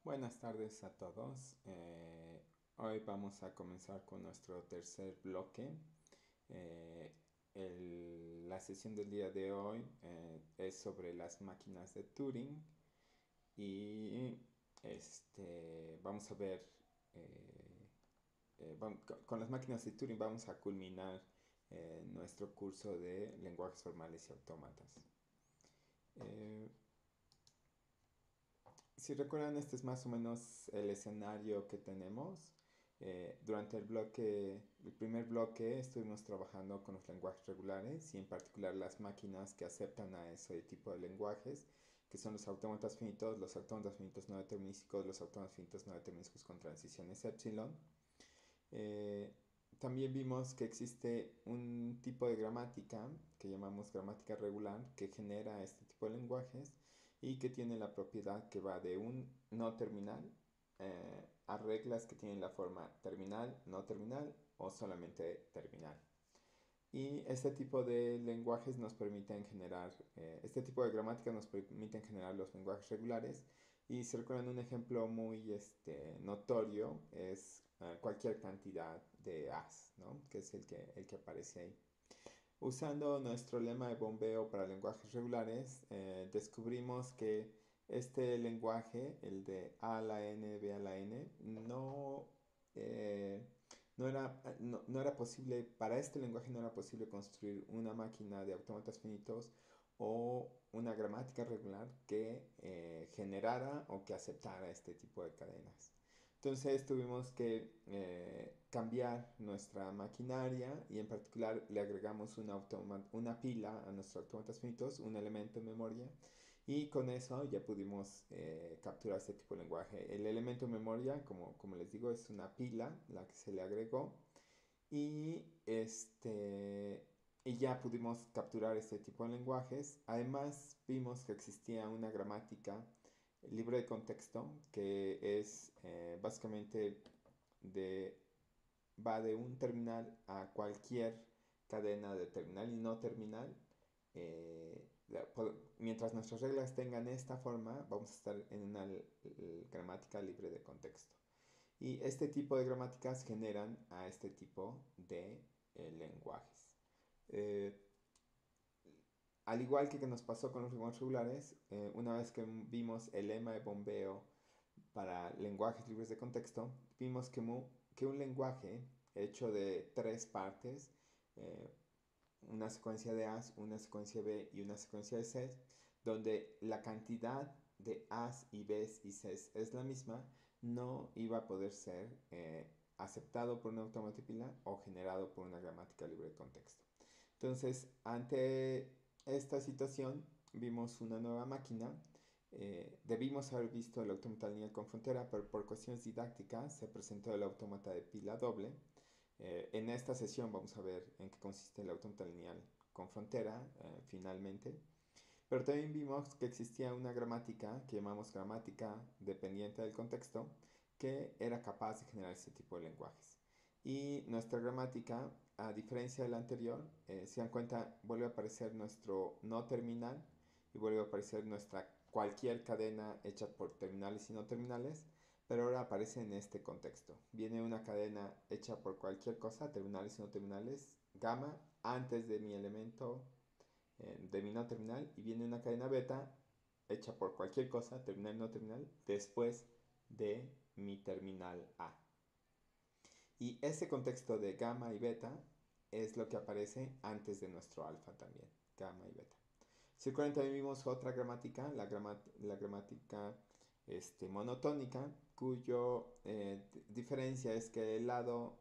Buenas tardes a todos. Hoy vamos a comenzar con nuestro tercer bloque. Eh, la sesión del día de hoy es sobre las máquinas de Turing y vamos a ver, eh, con las máquinas de Turing vamos a culminar nuestro curso de lenguajes formales y autómatas. Eh, Si recuerdan, este es más o menos el escenario que tenemos. Durante el primer bloque estuvimos trabajando con los lenguajes regulares y en particular las máquinas que aceptan a ese tipo de lenguajes, que son los autómatas finitos no determinísticos, los autómatas finitos no determinísticos con transiciones epsilon. Eh, También vimos que existe un tipo de gramática que llamamos gramática regular que genera este tipo de lenguajes y que tiene la propiedad que va de un no terminal a reglas que tienen la forma terminal, no terminal o solamente terminal. Y este tipo de lenguajes nos permiten generar, este tipo de gramática nos permiten generar los lenguajes regulares. Y si recuerdan un ejemplo muy notorio es cualquier cantidad de as, ¿no? Que es el que aparece ahí. Usando nuestro lema de bombeo para lenguajes regulares, descubrimos que este lenguaje, el de A a la N, B a la N, eh, no era posible, para este lenguaje no era posible construir una máquina de autómatas finitos o una gramática regular que generara o que aceptara este tipo de cadenas. Entonces tuvimos que cambiar nuestra maquinaria y en particular le agregamos una pila a nuestros autómatas finitos, un elemento en memoria y con eso ya pudimos capturar este tipo de lenguaje. El elemento en memoria, como les digo, es una pila la que se le agregó y, y ya pudimos capturar este tipo de lenguajes. Además vimos que existía una gramática libre de contexto que es básicamente de, va de un terminal a cualquier cadena de terminal y no terminal. Mientras nuestras reglas tengan esta forma, vamos a estar en una gramática libre de contexto. Y este tipo de gramáticas generan a este tipo de lenguajes. Eh, Al igual que nos pasó con los lenguajes regulares, una vez que vimos el lema de bombeo para lenguajes libres de contexto, vimos que un lenguaje hecho de tres partes, eh, una secuencia de As, una secuencia B y una secuencia de Cs, donde la cantidad de As y Bs y Cs es la misma, no iba a poder ser aceptado por una automatipila o generado por una gramática libre de contexto. Entonces, ante esta situación, vimos una nueva máquina. Debimos haber visto el autómata lineal con frontera, pero por cuestiones didácticas se presentó el autómata de pila doble. En esta sesión vamos a ver en qué consiste el autómata lineal con frontera, finalmente. Pero también vimos que existía una gramática que llamamos gramática dependiente del contexto, que era capaz de generar ese tipo de lenguajes. Y nuestra gramática, a diferencia de la anterior, si dan cuenta, vuelve a aparecer nuestro no terminal y vuelve a aparecer nuestra cualquier cadena hecha por terminales y no terminales, pero ahora aparece en este contexto. Viene una cadena hecha por cualquier cosa, terminales y no terminales, gamma, antes de mi elemento de mi no terminal y viene una cadena beta hecha por cualquier cosa, terminal y no terminal, después de mi terminal A. Y ese contexto de gamma y beta es lo que aparece antes de nuestro alfa también, gamma y beta. Si recuerdan, también vimos otra gramática, la gramática monotónica, cuyo diferencia es que el lado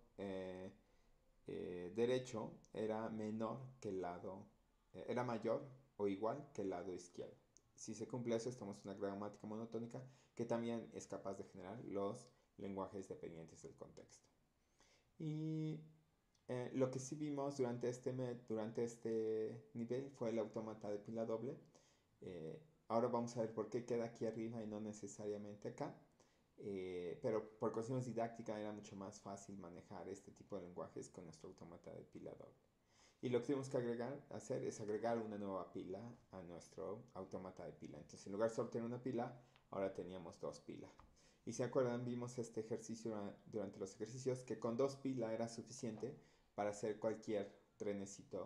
derecho era menor que el lado, era mayor o igual que el lado izquierdo. Si se cumple eso, estamos en una gramática monotónica que también es capaz de generar los lenguajes dependientes del contexto. Y lo que sí vimos durante este nivel fue el autómata de pila doble. Ahora vamos a ver por qué queda aquí arriba y no necesariamente acá. Pero por cuestiones didácticas era mucho más fácil manejar este tipo de lenguajes con nuestro autómata de pila doble. Y lo que tenemos que hacer es agregar una nueva pila a nuestro autómata de pila. Entonces, en lugar de solo tener una pila, ahora teníamos dos pilas. Y si acuerdan, vimos este ejercicio durante los ejercicios que con 2 pilas era suficiente para hacer cualquier trenecito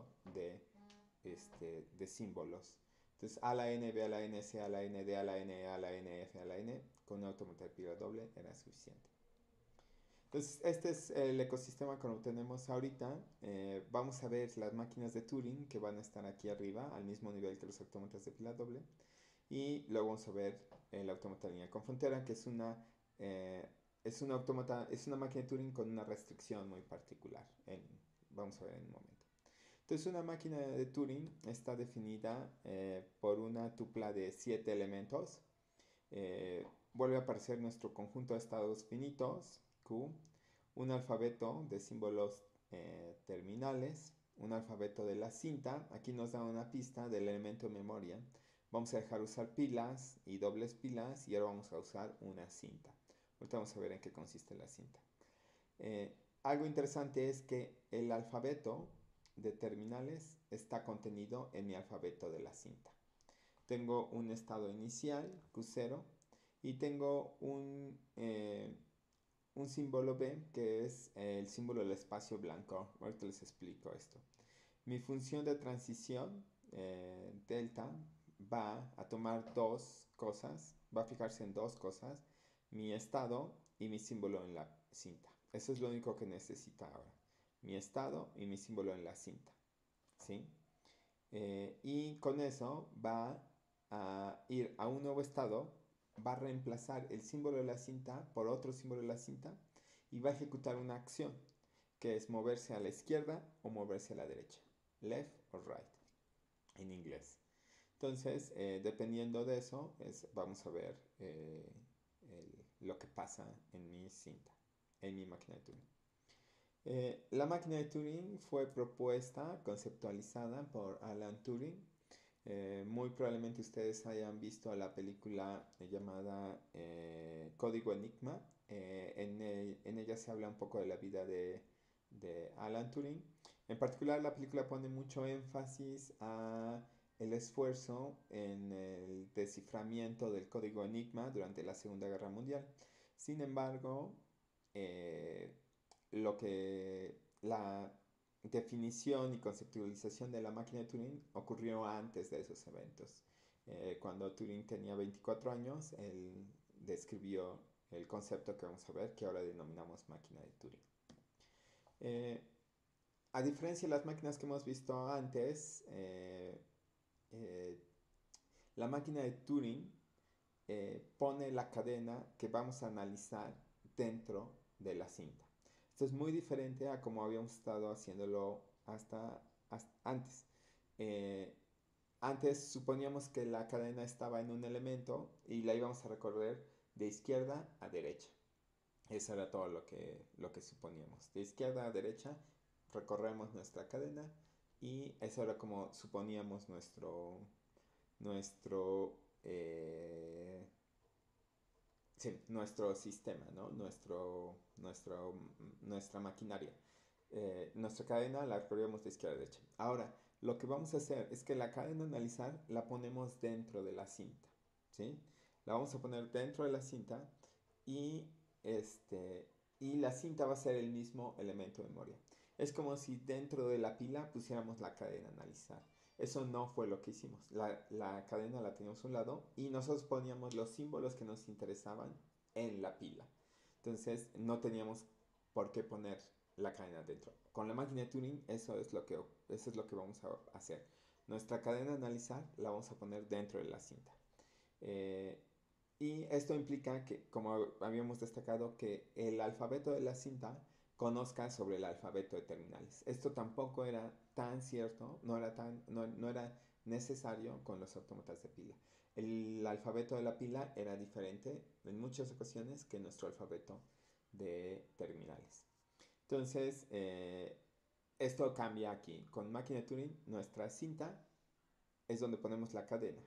de símbolos. Entonces A la N, B a la N, C a la N, D a la N, E a la N, F a la N, con un autómata de pila doble era suficiente. Entonces, este es el ecosistema que tenemos ahorita. Vamos a ver las máquinas de Turing que van a estar aquí arriba, al mismo nivel que los autómatas de pila doble. Y luego vamos a ver el autómata de línea con frontera, que es un autómata, es una máquina de Turing con una restricción muy particular. Vamos a ver en un momento. Entonces, una máquina de Turing está definida por una tupla de 7 elementos. Vuelve a aparecer nuestro conjunto de estados finitos, Q, un alfabeto de símbolos terminales, un alfabeto de la cinta. Aquí nos da una pista del elemento memoria. Vamos a dejar usar pilas y dobles pilas y ahora vamos a usar una cinta. Ahorita vamos a ver en qué consiste la cinta. Algo interesante es que el alfabeto de terminales está contenido en mi alfabeto de la cinta. Tengo un estado inicial, Q0, y tengo un símbolo B, que es el símbolo del espacio blanco. Ahorita les explico esto. Mi función de transición, delta, va a tomar dos cosas, va a fijarse en dos cosas, mi estado y mi símbolo en la cinta. Eso es lo único que necesita ahora. Mi estado y mi símbolo en la cinta. ¿Sí? Y con eso va a ir a un nuevo estado, va a reemplazar el símbolo de la cinta por otro símbolo de la cinta y va a ejecutar una acción que es moverse a la izquierda o moverse a la derecha, left or right en inglés. Entonces, dependiendo de eso, vamos a ver lo que pasa en mi cinta, en mi máquina de Turing. La máquina de Turing fue propuesta, conceptualizada por Alan Turing. Muy probablemente ustedes hayan visto la película llamada Código Enigma. En ella se habla un poco de la vida de Alan Turing. En particular, la película pone mucho énfasis a el esfuerzo en el desciframiento del código Enigma durante la Segunda Guerra Mundial. Sin embargo, la definición y conceptualización de la máquina de Turing ocurrió antes de esos eventos. Cuando Turing tenía 24 años, él describió el concepto que vamos a ver, que ahora denominamos máquina de Turing. A diferencia de las máquinas que hemos visto antes, la máquina de Turing pone la cadena que vamos a analizar dentro de la cinta. Esto es muy diferente a como habíamos estado haciéndolo hasta antes. Antes suponíamos que la cadena estaba en un elemento y la íbamos a recorrer de izquierda a derecha. Eso era todo lo que suponíamos. De izquierda a derecha recorremos nuestra cadena y eso era como suponíamos nuestro sistema, ¿no? Nuestra maquinaria. Nuestra cadena la recorremos de izquierda a derecha. Ahora, lo que vamos a hacer es que la cadena a analizar la ponemos dentro de la cinta, ¿sí? La vamos a poner dentro de la cinta y, y la cinta va a ser el mismo elemento de memoria. Es como si dentro de la pila pusiéramos la cadena a analizar. Eso no fue lo que hicimos. La cadena la teníamos a un lado y nosotros poníamos los símbolos que nos interesaban en la pila. Entonces no teníamos por qué poner la cadena dentro. Con la máquina de Turing eso es lo que vamos a hacer. Nuestra cadena a analizar la vamos a poner dentro de la cinta. Y esto implica que, como habíamos destacado, que el alfabeto de la cinta conozca sobre el alfabeto de terminales. Esto tampoco era tan cierto, no era necesario con los autómatas de pila. El alfabeto de la pila era diferente en muchas ocasiones que nuestro alfabeto de terminales. Entonces, esto cambia aquí. Con máquina de Turing, nuestra cinta es donde ponemos la cadena.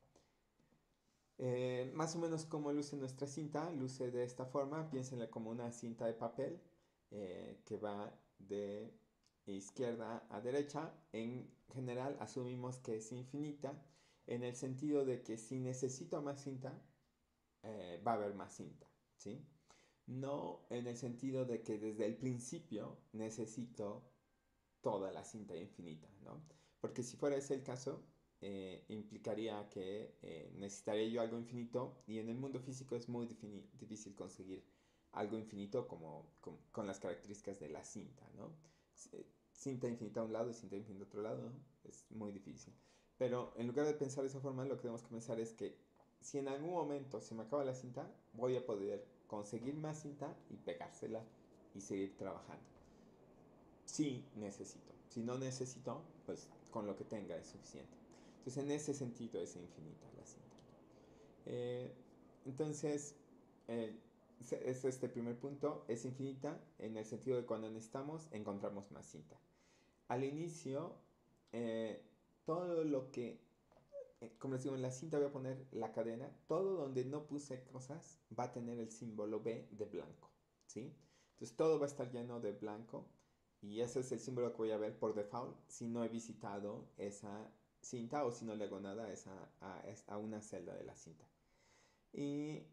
Más o menos como luce nuestra cinta, luce de esta forma. Piénsenla como una cinta de papel que va de izquierda a derecha. En general asumimos que es infinita en el sentido de que si necesito más cinta, va a haber más cinta. ¿sí? No en el sentido de que desde el principio necesito toda la cinta infinita, ¿no? Porque si fuera ese el caso, implicaría que necesitaría yo algo infinito y en el mundo físico es muy difícil conseguir algo infinito como con las características de la cinta, ¿no? Cinta infinita a un lado y cinta infinita a otro lado, ¿no? Es muy difícil. Pero en lugar de pensar de esa forma, lo que tenemos que pensar es que si en algún momento se me acaba la cinta, voy a poder conseguir más cinta y pegársela y seguir trabajando. Sí necesito. Si no necesito, pues con lo que tenga es suficiente. Entonces en ese sentido es infinita la cinta. Eh, entonces, eh, es este primer punto. Es infinita en el sentido de cuando necesitamos encontramos más cinta. Al inicio, eh, todo lo que, como les digo, en la cinta voy a poner la cadena. Todo donde no puse cosas va a tener el símbolo B de blanco. ¿Sí? Entonces todo va a estar lleno de blanco. Y ese es el símbolo que voy a ver por default si no he visitado esa cinta o si no le hago nada a una celda de la cinta. Y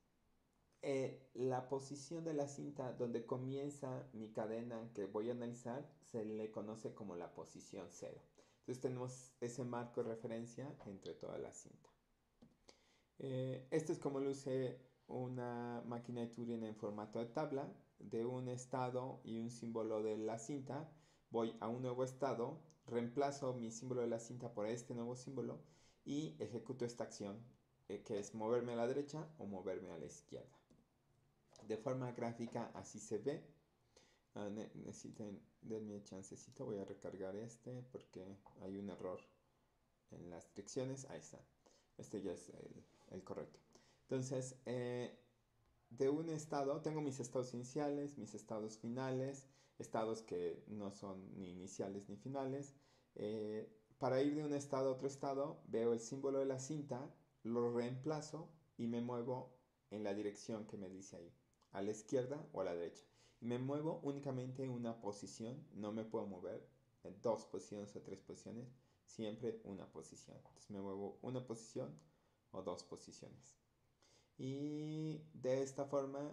la posición de la cinta donde comienza mi cadena que voy a analizar se le conoce como la posición cero. Entonces tenemos ese marco de referencia entre toda la cinta. Esto es como luce una máquina de Turing en formato de tabla, de un estado y un símbolo de la cinta. Voy a un nuevo estado, reemplazo mi símbolo de la cinta por este nuevo símbolo y ejecuto esta acción, que es moverme a la derecha o moverme a la izquierda. De forma gráfica así se ve. Necesiten, denme chancecito, voy a recargar este porque hay un error en las direcciones. Ahí está. Este ya es el correcto. Entonces, de un estado, tengo mis estados iniciales, mis estados finales, estados que no son ni iniciales ni finales. Para ir de un estado a otro estado, veo el símbolo de la cinta, lo reemplazo y me muevo en la dirección que me dice ahí, a la izquierda o a la derecha. Y me muevo únicamente en una posición, no me puedo mover en dos posiciones o tres posiciones, siempre una posición. Entonces me muevo una posición o dos posiciones. Y de esta forma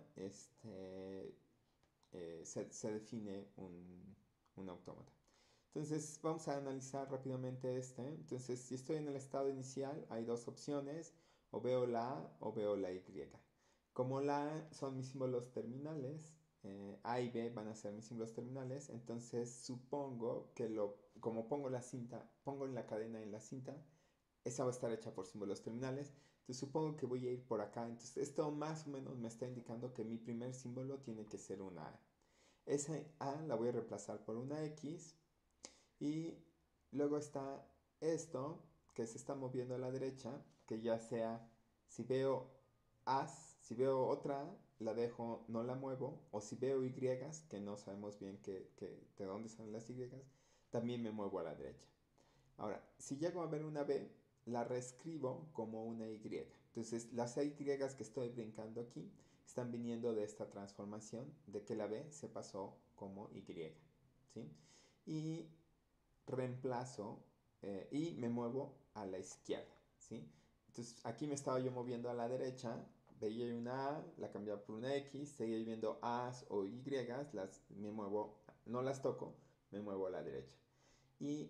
se define un autómata. Entonces vamos a analizar rápidamente este. Entonces si estoy en el estado inicial hay dos opciones, o veo la A o veo la Y. Como la A son mis símbolos terminales, A y B van a ser mis símbolos terminales, entonces supongo que como pongo la cinta, pongo la cadena en la cinta, esa va a estar hecha por símbolos terminales. Entonces supongo que voy a ir por acá. Entonces esto más o menos me está indicando que mi primer símbolo tiene que ser una A. Esa A la voy a reemplazar por una X. Y luego está esto que se está moviendo a la derecha, que ya sea si veo As, si veo otra A, la dejo, no la muevo. O si veo Y, que no sabemos bien de dónde salen las Y, también me muevo a la derecha. Ahora, si llego a ver una B, la reescribo como una Y. Entonces, las Y que estoy brincando aquí están viniendo de esta transformación de que la B se pasó como Y. ¿Sí? Y reemplazo y me muevo a la izquierda. ¿Sí? Entonces, aquí me estaba yo moviendo a la derecha, veía una A, la cambiaba por una X, seguía viendo A's o Y, me muevo, no las toco, me muevo a la derecha. Y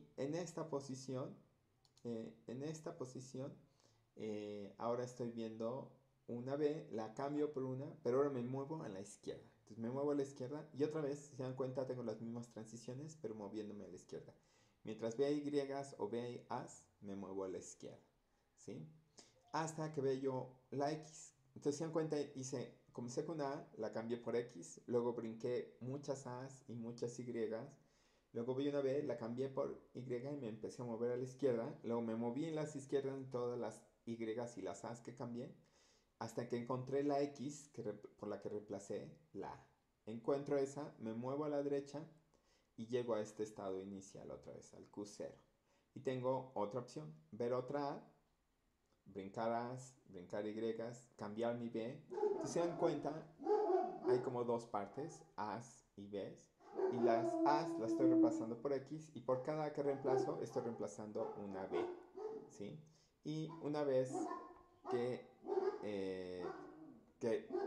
en esta posición, ahora estoy viendo una B, la cambio por una, pero ahora me muevo a la izquierda. Entonces me muevo a la izquierda y otra vez, si se dan cuenta, tengo las mismas transiciones, pero moviéndome a la izquierda. Mientras vea Y o vea A's, me muevo a la izquierda. ¿Sí? Hasta que veo yo la X. Entonces, si se dan cuenta, comencé con A, la cambié por X, luego brinqué muchas A's y muchas Y's. Luego vi una B, la cambié por Y y me empecé a mover a la izquierda. Luego me moví en las izquierdas en todas las Y y las A's que cambié. Hasta que encontré la X por la que reemplacé la A. Encuentro esa, me muevo a la derecha y llego a este estado inicial otra vez, al Q0. Y tengo otra opción, ver otra A, brincar A's, brincar Y, cambiar mi B. Si se dan cuenta, hay como dos partes, A's y B's. Y las A's las estoy reemplazando por X y por cada A que reemplazo estoy reemplazando una B. ¿Sí? Y una vez que, eh, que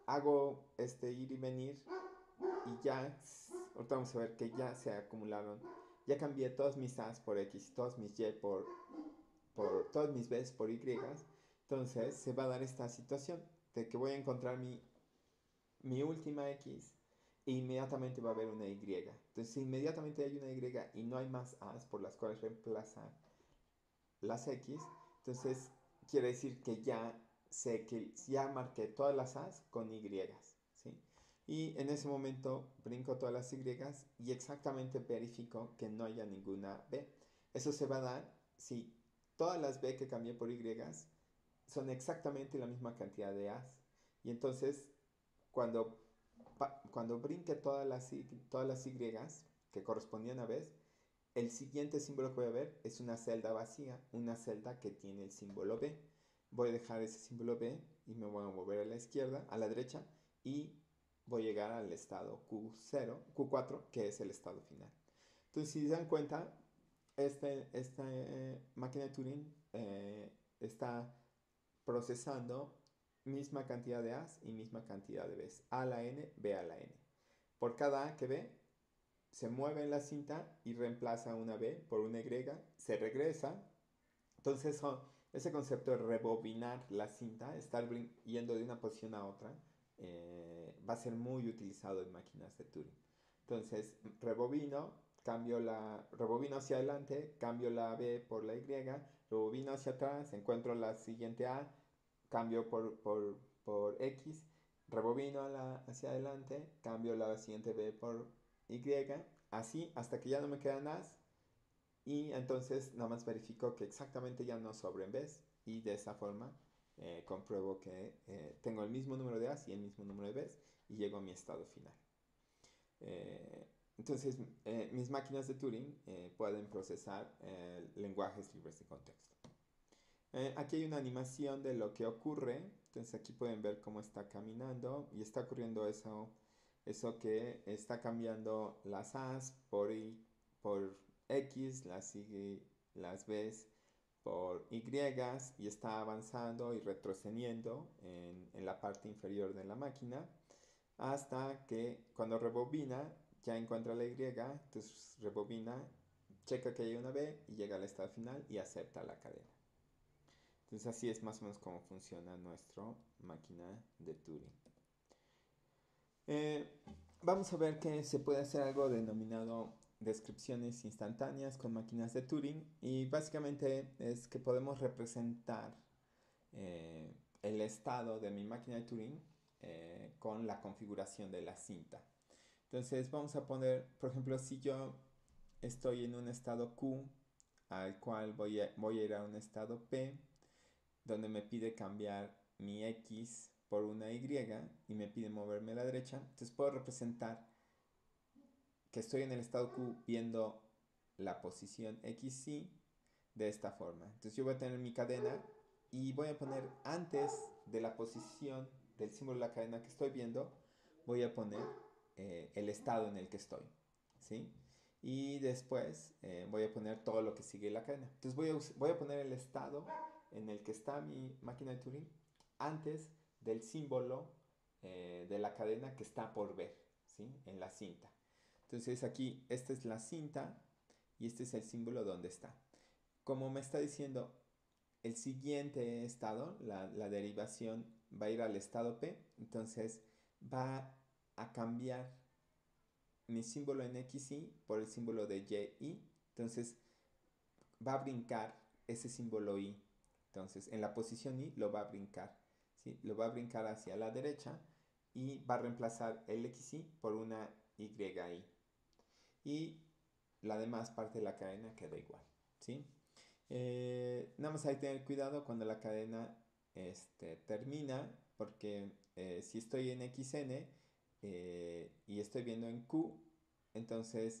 hago este ir y venir y ya, ahorita vamos a ver que ya se acumularon, ya cambié todos mis A's por X, todos mis Y por todos mis B's por Y, entonces se va a dar esta situación de que voy a encontrar mi última X e inmediatamente va a haber una Y. Entonces, si inmediatamente hay una Y y no hay más A's por las cuales reemplazar las X, entonces quiere decir que ya sé que ya marqué todas las A's con Y, ¿sí? Y en ese momento brinco todas las Y y exactamente verifico que no haya ninguna B. Eso se va a dar si todas las B que cambié por Y son exactamente la misma cantidad de A's. Y entonces, cuando, cuando brinque todas las Y que correspondían a B's, el siguiente símbolo que voy a ver es una celda vacía, una celda que tiene el símbolo B. Voy a dejar ese símbolo B y me voy a mover a la izquierda, a la derecha, y voy a llegar al estado Q0, Q4, que es el estado final. Entonces, si se dan cuenta, esta máquina de Turing está procesando misma cantidad de A's y misma cantidad de B's. A a la N, B a la N. Por cada A que ve, se mueve en la cinta y reemplaza una B por una Y, se regresa. Entonces, ese concepto de rebobinar la cinta, estar yendo de una posición a otra, va a ser muy utilizado en máquinas de Turing. Entonces, rebobino hacia adelante, cambio la B por la Y, rebobino hacia atrás, encuentro la siguiente A, cambio por X, rebobino hacia adelante, cambio la siguiente B por Y, así hasta que ya no me quedan A's y entonces nada más verifico que exactamente ya no sobren B's y de esa forma compruebo que tengo el mismo número de A's y el mismo número de B's y llego a mi estado final. Entonces, mis máquinas de Turing pueden procesar lenguajes libres de contexto. Aquí hay una animación de lo que ocurre. Entonces aquí pueden ver cómo está caminando y está ocurriendo eso que está cambiando las A's por X, las B's por Y y está avanzando y retrocediendo en la parte inferior de la máquina hasta que cuando rebobina ya encuentra la Y, entonces rebobina, checa que hay una B y llega al estado final y acepta la cadena. Entonces así es más o menos como funciona nuestra máquina de Turing. Eh, Vamos a ver que se puede hacer algo denominado descripciones instantáneas con máquinas de Turing y básicamente es que podemos representar el estado de mi máquina de Turing con la configuración de la cinta. Entonces vamos a poner, por ejemplo, si yo estoy en un estado Q al cual voy a ir a un estado P donde me pide cambiar mi X por una Y y me pide moverme a la derecha. Entonces puedo representar que estoy en el estado Q viendo la posición XY de esta forma. Entonces yo voy a tener mi cadena y voy a poner antes de la posición del símbolo de la cadena que estoy viendo, voy a poner el estado en el que estoy. ¿Sí? Y después voy a poner todo lo que sigue la cadena. Entonces voy a poner el estado en el que está mi máquina de Turing antes del símbolo de la cadena que está por ver, ¿sí? En la cinta. Entonces aquí esta es la cinta y este es el símbolo donde está. Como me está diciendo el siguiente estado, la derivación va a ir al estado P, entonces va a cambiar mi símbolo en XY por el símbolo de YY, entonces va a brincar ese símbolo Y. Entonces, en la posición Y lo va a brincar, ¿sí? Lo va a brincar hacia la derecha y va a reemplazar el XY por una YY. Y la demás parte de la cadena queda igual, ¿sí? Nada más hay que tener cuidado cuando la cadena termina, porque si estoy en XN y estoy viendo en Q, entonces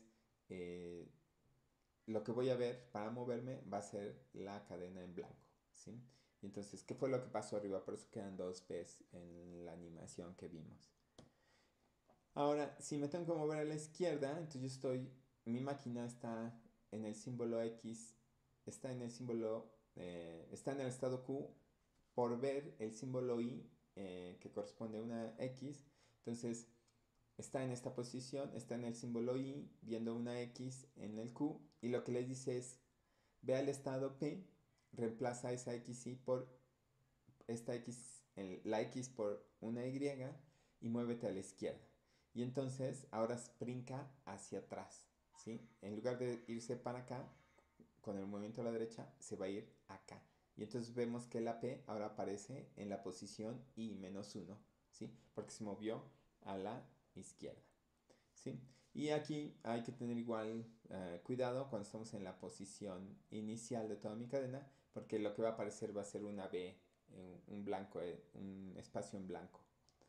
lo que voy a ver para moverme va a ser la cadena en blanco, ¿sí? Y entonces, ¿qué fue lo que pasó arriba? Por eso quedan dos P's en la animación que vimos. Ahora, si me tengo que mover a la izquierda, entonces mi máquina está en el símbolo X, está en el estado Q por ver el símbolo Y que corresponde a una X. Entonces está en esta posición, está en el símbolo Y, viendo una X en el Q, y lo que le dice es, ve al estado P, reemplaza esa XY por esta X, la X por una Y, y muévete a la izquierda. Y entonces ahora brinca hacia atrás, ¿sí? En lugar de irse para acá, con el movimiento a la derecha, se va a ir acá. Y entonces vemos que la P ahora aparece en la posición I-1, ¿sí? Porque se movió a la izquierda, ¿sí? Y aquí hay que tener igual cuidado cuando estamos en la posición inicial de toda mi cadena, porque lo que va a aparecer va a ser una B, un blanco, un espacio en blanco.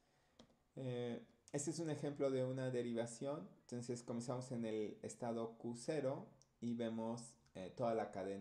Este es un ejemplo de una derivación. Entonces comenzamos en el estado Q0 y vemos toda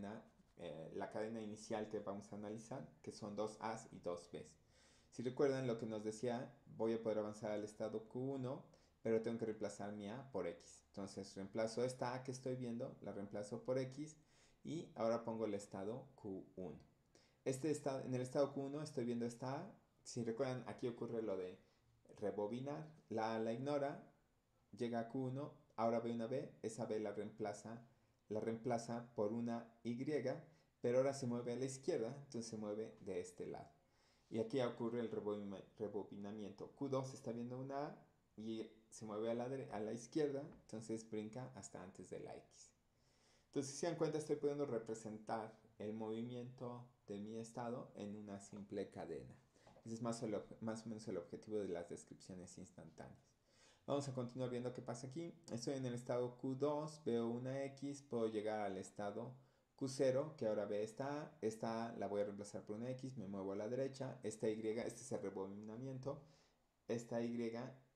la cadena inicial que vamos a analizar, que son dos A's y dos B's. Si recuerdan lo que nos decía, voy a poder avanzar al estado Q1, pero tengo que reemplazar mi A por X. Entonces reemplazo esta A que estoy viendo, la reemplazo por X y ahora pongo el estado Q1. En el estado Q1 estoy viendo esta A. Si recuerdan, aquí ocurre lo de rebobinar, la A la ignora, llega a Q1, ahora ve una B, esa B la reemplaza por una Y, pero ahora se mueve a la izquierda, entonces se mueve de este lado. Y aquí ocurre el rebobinamiento. Q2 está viendo una A y se mueve a la izquierda, entonces brinca hasta antes de la X. Entonces, si se dan cuenta, estoy pudiendo representar el movimiento de mi estado en una simple cadena. Ese es más o menos el objetivo de las descripciones instantáneas. Vamos a continuar viendo qué pasa aquí. Estoy en el estado Q2, veo una X, puedo llegar al estado Q0, que ahora ve esta A la voy a reemplazar por una X, me muevo a la derecha, esta Y, este es el rebobinamiento, esta Y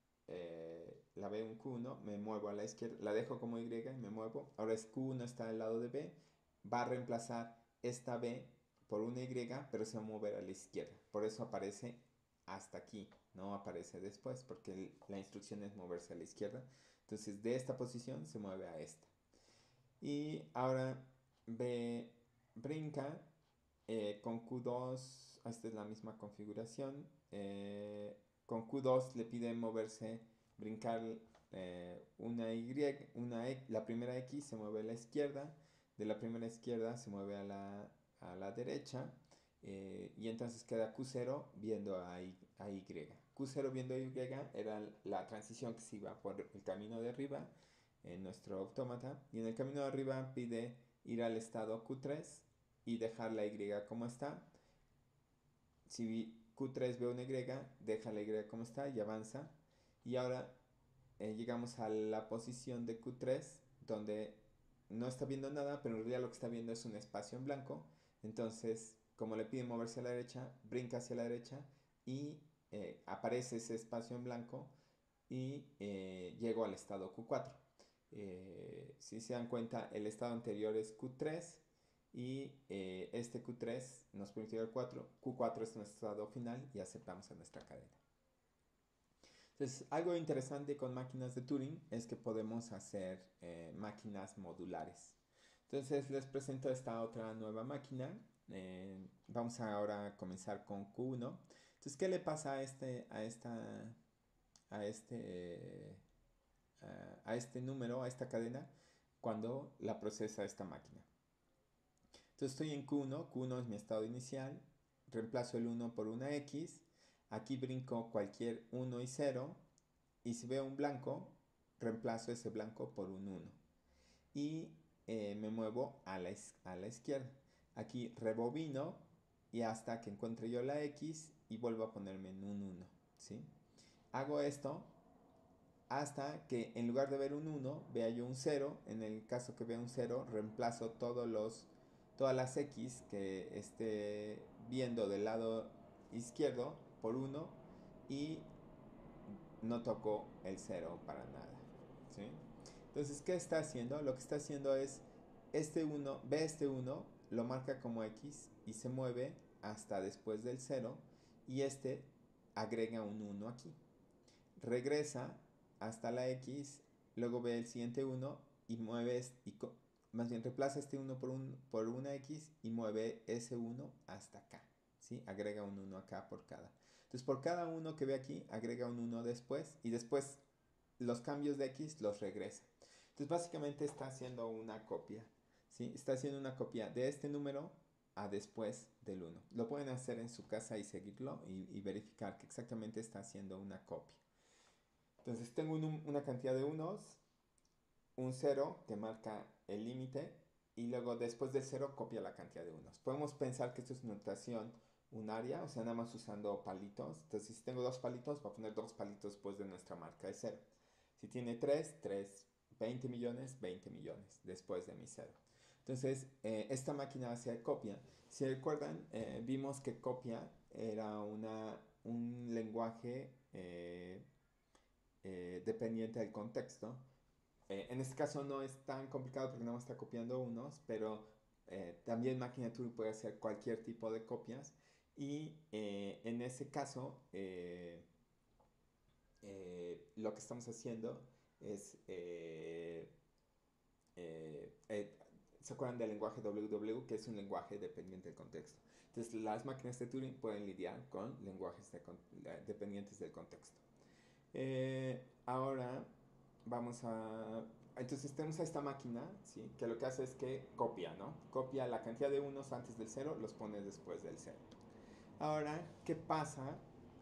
la veo en Q1, me muevo a la izquierda, la dejo como Y y me muevo, ahora es Q1 está al lado de B, va a reemplazar esta B por una Y, pero se va a mover a la izquierda, por eso aparece hasta aquí, no aparece después, porque la instrucción es moverse a la izquierda, entonces de esta posición se mueve a esta. Y ahora B brinca con Q2, esta es la misma configuración, con Q2 le pide moverse, brincar una Y, la primera X se mueve a la izquierda, de la primera izquierda se mueve a la derecha, y entonces queda Q0 viendo a Y. Q0 viendo a Y era la transición que se iba por el camino de arriba en nuestro autómata, y en el camino de arriba pide ir al estado Q3 y dejar la Y como está. Si Q3 ve una Y, deja la Y como está y avanza. Y ahora llegamos a la posición de Q3, donde no está viendo nada, pero en realidad lo que está viendo es un espacio en blanco. Entonces, como le pide moverse a la derecha, brinca hacia la derecha y aparece ese espacio en blanco y llego al estado Q4. Si se dan cuenta, el estado anterior es Q3 y este Q3 nos permite llegar al 4. Q4 es nuestro estado final y aceptamos a nuestra cadena. Entonces, algo interesante con máquinas de Turing es que podemos hacer máquinas modulares. Entonces, les presento esta otra nueva máquina. Vamos ahora a comenzar con Q1. Entonces, ¿qué le pasa a este número, a esta cadena, cuando la procesa esta máquina? Entonces estoy en Q1, Q1 es mi estado inicial, reemplazo el 1 por una X, aquí brinco cualquier 1 y 0, y si veo un blanco, reemplazo ese blanco por un 1. Y me muevo a la izquierda. Aquí rebobino y hasta que encuentre yo la X y vuelvo a ponerme en un 1, ¿sí? Hago esto hasta que en lugar de ver un 1, vea yo un 0. En el caso que vea un 0, reemplazo todas las X que esté viendo del lado izquierdo por 1 y no toco el 0 para nada, ¿sí? Entonces, ¿qué está haciendo? Lo que está haciendo es, ve este 1, lo marca como X y se mueve hasta después del 0 y este agrega un 1 aquí. Regresa hasta la X, luego ve el siguiente 1 y más bien reemplaza este 1 por una X y mueve ese 1 hasta acá, ¿sí? Agrega un 1 acá por cada. Entonces por cada uno que ve aquí, agrega un 1 después y después los cambios de x los regresa. Entonces básicamente está haciendo una copia, ¿sí? Está haciendo una copia de este número a después del 1. Lo pueden hacer en su casa y seguirlo y verificar que exactamente está haciendo una copia. Entonces tengo una cantidad de unos, un 0 que marca el límite y luego después del 0 copia la cantidad de unos. Podemos pensar que esto es notación unaria, o sea, nada más usando palitos. Entonces, si tengo dos palitos, voy a poner dos palitos después de nuestra marca de 0. Si tiene 3, 3, 20 millones, 20 millones después de mi 0. Entonces, esta máquina hace copia. Si recuerdan, vimos que copia era un lenguaje dependiente del contexto. En este caso no es tan complicado porque nada más está copiando unos, pero también máquina de Turing puede hacer cualquier tipo de copias. Y en ese caso, lo que estamos haciendo es, ¿se acuerdan del lenguaje WW? Que es un lenguaje dependiente del contexto. Entonces las máquinas de Turing pueden lidiar con lenguajes dependientes del contexto. Ahora vamos a... Entonces tenemos a esta máquina, ¿sí? Que lo que hace es que copia, ¿no? Copia la cantidad de unos antes del 0, los pone después del 0. Ahora, ¿qué pasa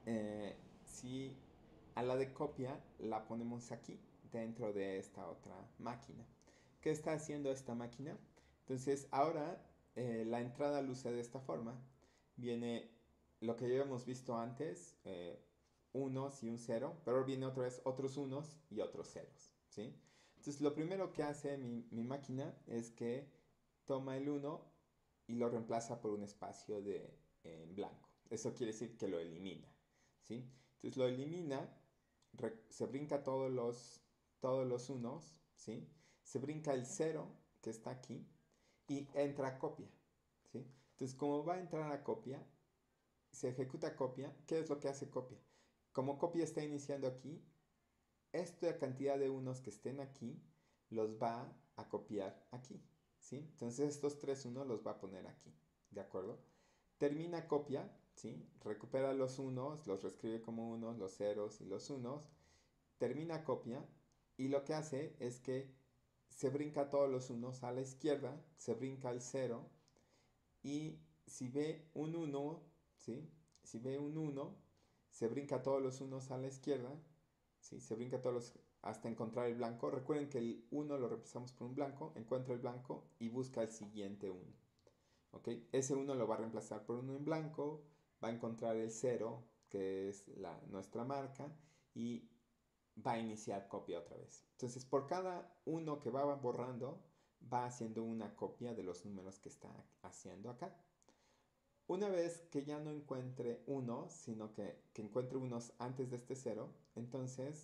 si a la de copia la ponemos aquí, dentro de esta otra máquina? ¿Qué está haciendo esta máquina? Entonces, ahora la entrada luce de esta forma. Viene lo que ya hemos visto antes, unos y un 0, pero ahora viene otra vez otros unos y otros ceros, ¿sí? Entonces, lo primero que hace mi máquina es que toma el 1 y lo reemplaza por un espacio en blanco. Eso quiere decir que lo elimina, ¿sí? Entonces lo elimina, se brinca todos los unos, ¿sí? Se brinca el 0 que está aquí y entra a copia, ¿sí? Entonces como va a entrar a copia, se ejecuta copia. ¿Qué es lo que hace copia? Como copia está iniciando aquí, esta cantidad de unos que estén aquí los va a copiar aquí, ¿sí? Entonces estos 3 unos los va a poner aquí, ¿de acuerdo? Termina copia, ¿sí? Recupera los unos, los reescribe como unos, los ceros y los unos. Termina copia y lo que hace es que se brinca todos los unos a la izquierda, se brinca el 0 y si ve un 1, ¿sí? Si ve un 1, se brinca todos los unos a la izquierda, ¿sí? Se brinca todos los hasta encontrar el blanco. Recuerden que el 1 lo reemplazamos por un blanco, encuentra el blanco y busca el siguiente 1. ¿Okay? Ese 1 lo va a reemplazar por uno en blanco, va a encontrar el 0, que es nuestra marca, y va a iniciar copia otra vez. Entonces, por cada uno que va borrando, va haciendo una copia de los números que está haciendo acá. Una vez que ya no encuentre unos, sino que encuentre unos antes de este 0, entonces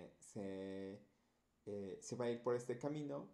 se va a ir por este camino,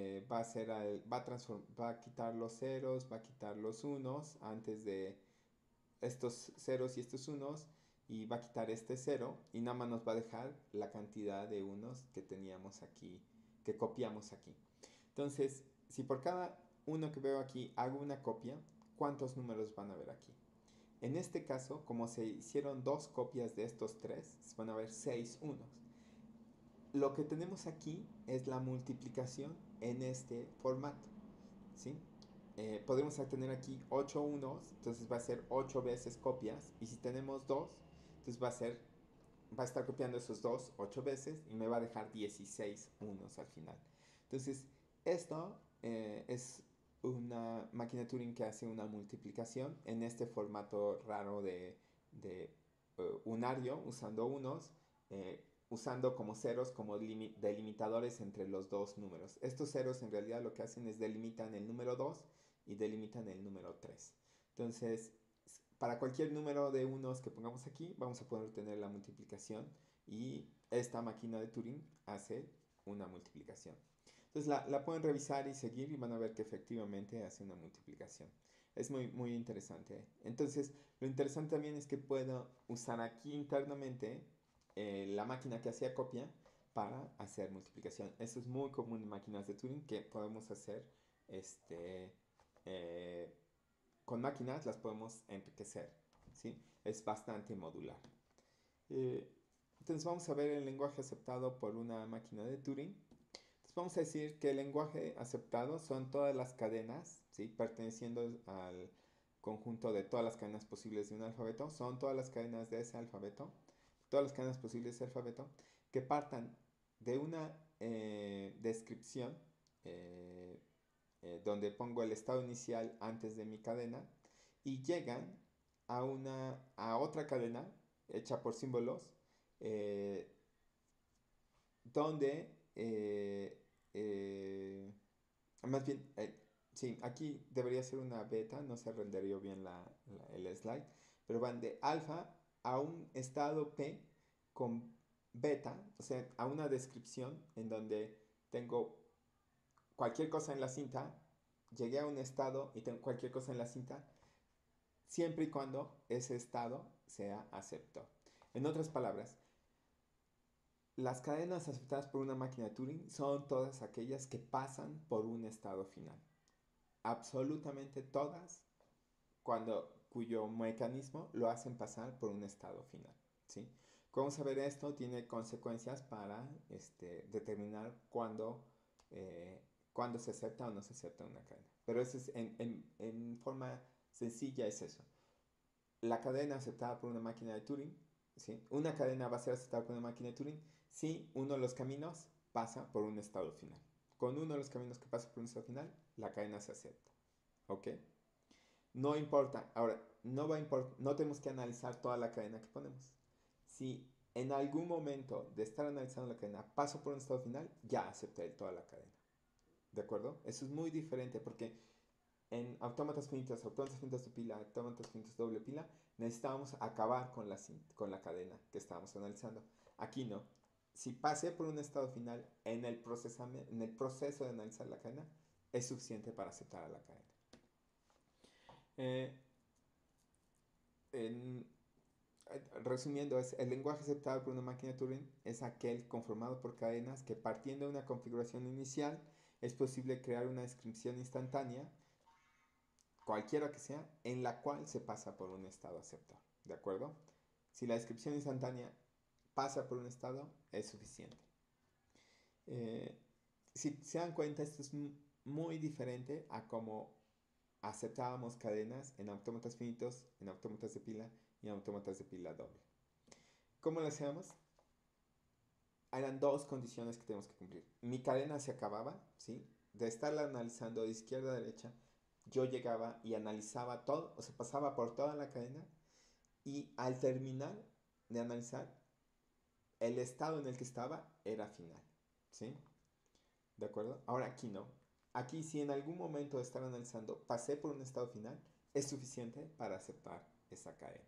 va a quitar los ceros, va a quitar los unos antes de estos ceros y estos unos y va a quitar este 0 y nada más nos va a dejar la cantidad de unos que teníamos aquí, que copiamos aquí. Entonces, si por cada uno que veo aquí hago una copia, ¿cuántos números van a ver aquí? En este caso, como se hicieron dos copias de estos tres, van a ver 6 unos. Lo que tenemos aquí es la multiplicación en este formato, ¿sí? Podemos tener aquí 8 unos, entonces va a ser 8 veces copias. Y si tenemos 2, entonces va a estar copiando esos 2 8 veces y me va a dejar 16 unos al final. Entonces, esto es una máquina Turing que hace una multiplicación en este formato raro de unario, usando unos, usando como ceros como delimitadores entre los dos números. Estos ceros en realidad lo que hacen es delimitan el número 2 y delimitan el número 3. Entonces, para cualquier número de unos que pongamos aquí, vamos a poder tener la multiplicación y esta máquina de Turing hace una multiplicación. Entonces la pueden revisar y seguir y van a ver que efectivamente hace una multiplicación. Es muy, muy interesante. Entonces, lo interesante también es que puedo usar aquí internamente la máquina que hacía copia para hacer multiplicación. Eso es muy común en máquinas de Turing que podemos hacer con máquinas, las podemos enriquecer, ¿sí? es bastante modular. Eh, entonces vamos a ver el lenguaje aceptado por una máquina de Turing. Entonces vamos a decir que el lenguaje aceptado son todas las cadenas, ¿sí? Perteneciendo al conjunto de todas las cadenas posibles de un alfabeto, son todas las cadenas de ese alfabeto, todas las cadenas posibles de ese alfabeto, que partan de una descripción donde pongo el estado inicial antes de mi cadena y llegan a otra cadena hecha por símbolos eh, donde más bien sí, aquí debería ser una beta, no se rendería bien el slide, pero van de alfa a un estado P con beta, o sea, a una descripción en donde tengo cualquier cosa en la cinta, llegué a un estado y tengo cualquier cosa en la cinta, siempre y cuando ese estado sea aceptado. En otras palabras, las cadenas aceptadas por una máquina de Turing son todas aquellas que pasan por un estado final. Absolutamente todas, cuyo mecanismo lo hacen pasar por un estado final. ¿Sí? ¿Cómo saber esto? Tiene consecuencias para determinar cuándo se acepta o no se acepta una cadena. Pero eso es en forma sencilla es eso. La cadena aceptada por una máquina de Turing, ¿sí? Una cadena va a ser aceptada por una máquina de Turing si uno de los caminos pasa por un estado final. Con uno de los caminos que pasa por un estado final, la cadena se acepta. ¿Ok? No importa. Ahora, no tenemos que analizar toda la cadena que ponemos. Si en algún momento de estar analizando la cadena paso por un estado final, ya acepté toda la cadena. ¿De acuerdo? Eso es muy diferente porque en autómatas finitos de pila, autómatas finitos doble pila, necesitábamos acabar con la cadena que estábamos analizando. Aquí no. Si pasé por un estado final en el proceso de analizar la cadena, es suficiente para aceptar a la cadena. Eh, en, Resumiendo, el lenguaje aceptado por una máquina de Turing es aquel conformado por cadenas que partiendo de una configuración inicial es posible crear una descripción instantánea cualquiera que sea, en la cual se pasa por un estado aceptor. ¿De acuerdo? Si la descripción instantánea pasa por un estado, es suficiente. Eh, si se dan cuenta, esto es muy diferente a cómo aceptábamos cadenas en autómatas finitos, en autómatas de pila y en autómatas de pila doble. ¿Cómo lo hacíamos? Eran dos condiciones que tenemos que cumplir. Mi cadena se acababa, ¿sí? De estarla analizando de izquierda a derecha, yo llegaba y analizaba todo, o sea, pasaba por toda la cadena y al terminar de analizar, el estado en el que estaba era final, ¿sí? ¿De acuerdo? Ahora aquí no. Aquí si en algún momento de estar analizando pasé por un estado final, es suficiente para aceptar esa cadena.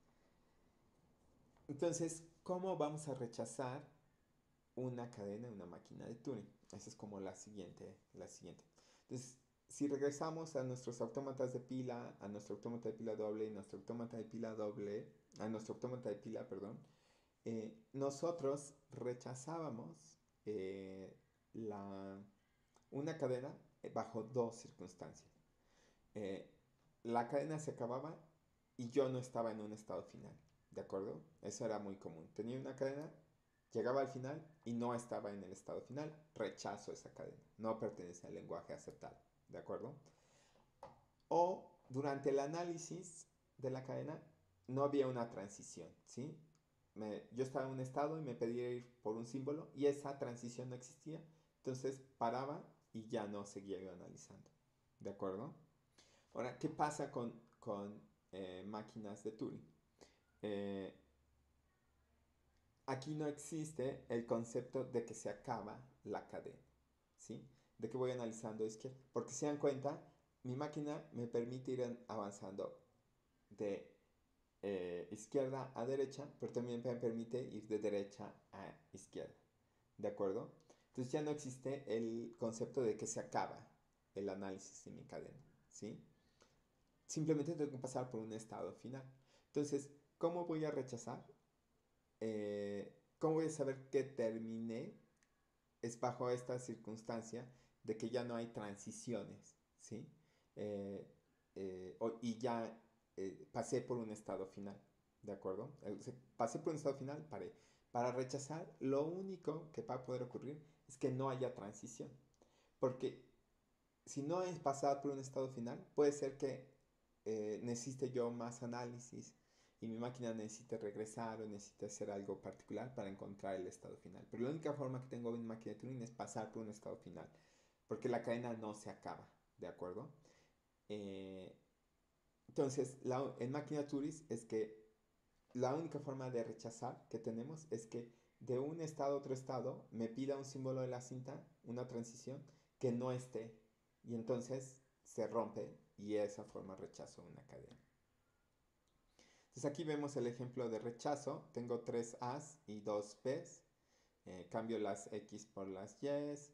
Entonces, ¿cómo vamos a rechazar una cadena en una máquina de Turing? Esa es como la siguiente. Entonces, si regresamos a nuestros autómatas de pila, a nuestro autómata de pila doble y nuestro autómata de pila doble, a nuestro autómata de pila, perdón, nosotros rechazábamos la, una cadena bajo dos circunstancias. Eh, la cadena se acababa y yo no estaba en un estado final, ¿de acuerdo? Eso era muy común. Tenía una cadena, llegaba al final y no estaba en el estado final, rechazo esa cadena, no pertenece al lenguaje aceptado, ¿de acuerdo? O durante el análisis de la cadena no había una transición, ¿sí? Yo estaba en un estado y me pedía ir por un símbolo y esa transición no existía, entonces paraba y ya no seguía yo analizando, ¿de acuerdo? Ahora, ¿qué pasa con máquinas de Turing? Eh, Aquí no existe el concepto de que se acaba la cadena, ¿sí? De que voy analizando izquierda. Porque se dan cuenta, mi máquina me permite ir avanzando de izquierda a derecha, pero también me permite ir de derecha a izquierda. ¿De acuerdo? Entonces ya no existe el concepto de que se acaba el análisis de mi cadena, ¿sí? Simplemente tengo que pasar por un estado final. Entonces, ¿cómo voy a rechazar? ¿Cómo voy a saber que terminé? Es bajo esta circunstancia de que ya no hay transiciones, ¿sí? Y ya pasé por un estado final. ¿de acuerdo? Pasé por un estado final, paré. Para rechazar, lo único que va a poder ocurrir es que no haya transición. Porque si no es pasar por un estado final, puede ser que necesite yo más análisis y mi máquina necesite regresar o necesite hacer algo particular para encontrar el estado final. Pero la única forma que tengo en máquina de Turing es pasar por un estado final, porque la cadena no se acaba, ¿de acuerdo? Eh, entonces, en máquina Turing es que la única forma de rechazar que tenemos es que de un estado a otro estado me pida un símbolo de la cinta, una transición, que no esté. Y entonces se rompe y de esa forma rechazo una cadena. Entonces aquí vemos el ejemplo de rechazo. Tengo 3 A's y 2 B's. Cambio las X por las Y's.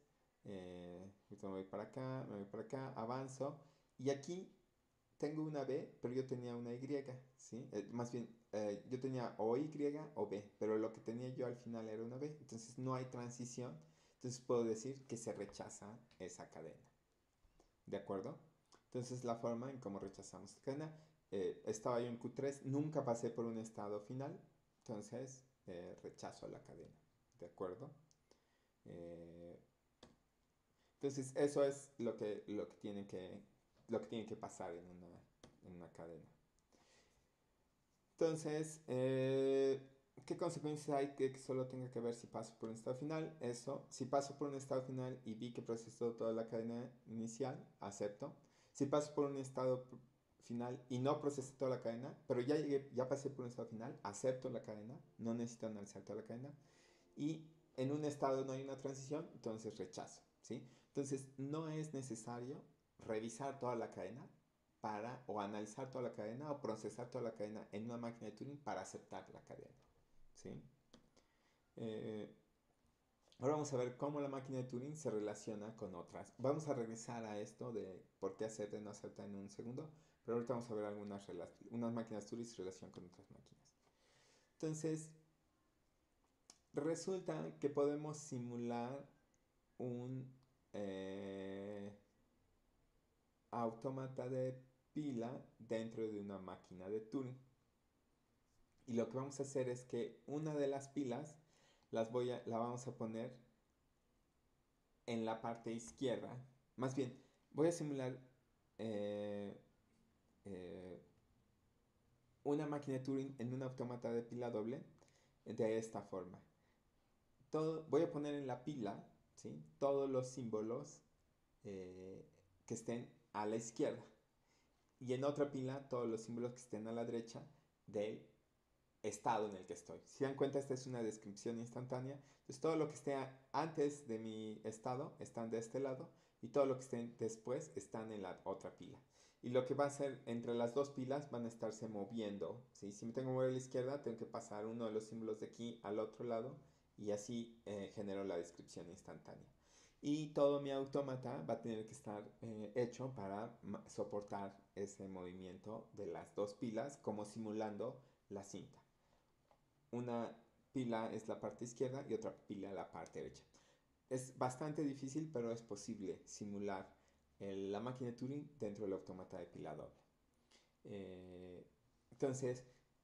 Me voy para acá, me voy para acá, avanzo. Y aquí tengo una B, pero yo tenía una Y, ¿sí? Más bien, yo tenía o Y o B, pero lo que tenía yo al final era una B. Entonces no hay transición. Entonces puedo decir que se rechaza esa cadena. ¿De acuerdo? Entonces la forma en cómo rechazamos la cadena. Estaba yo en Q3, nunca pasé por un estado final. Entonces rechazo la cadena. ¿De acuerdo? Eh, entonces eso es lo que tiene que pasar en una cadena. Entonces, ¿qué consecuencias hay que solo tenga que ver si paso por un estado final? Eso, si paso por un estado final y vi que procesó toda la cadena inicial, acepto. Si paso por un estado final y no procesé toda la cadena, pero ya pasé por un estado final, acepto la cadena, no necesito analizar toda la cadena. Y en un estado no hay una transición, entonces rechazo, ¿sí? Entonces, no es necesario revisar toda la cadena o analizar toda la cadena o procesar toda la cadena en una máquina de Turing para aceptar la cadena, ¿sí? Eh, Ahora vamos a ver cómo la máquina de Turing se relaciona con otras. Vamos a regresar a esto de por qué acepta y no acepta en un segundo, pero ahorita vamos a ver unas máquinas de Turing se relacionan con otras máquinas. Entonces, resulta que podemos simular un autómata de pila dentro de una máquina de Turing. Y lo que vamos a hacer es que una de las pilas la vamos a poner en la parte izquierda. Más bien, voy a simular eh, eh, una máquina de Turing en un autómata de pila doble de esta forma. Voy a poner en la pila, ¿sí?, todos los símbolos que estén a la izquierda. Y en otra pila todos los símbolos que estén a la derecha del estado en el que estoy. Si dan cuenta, esta es una descripción instantánea. Entonces todo lo que esté antes de mi estado están de este lado y todo lo que esté después están en la otra pila. Y lo que va a hacer entre las dos pilas van a estarse moviendo, ¿sí? Si me tengo que mover a la izquierda, tengo que pasar uno de los símbolos de aquí al otro lado y así genero la descripción instantánea. Y todo mi autómata va a tener que estar hecho para soportar ese movimiento de las dos pilas como simulando la cinta. Una pila es la parte izquierda y otra pila la parte derecha. Es bastante difícil, pero es posible simular la máquina de Turing dentro del autómata de pila doble. Entonces,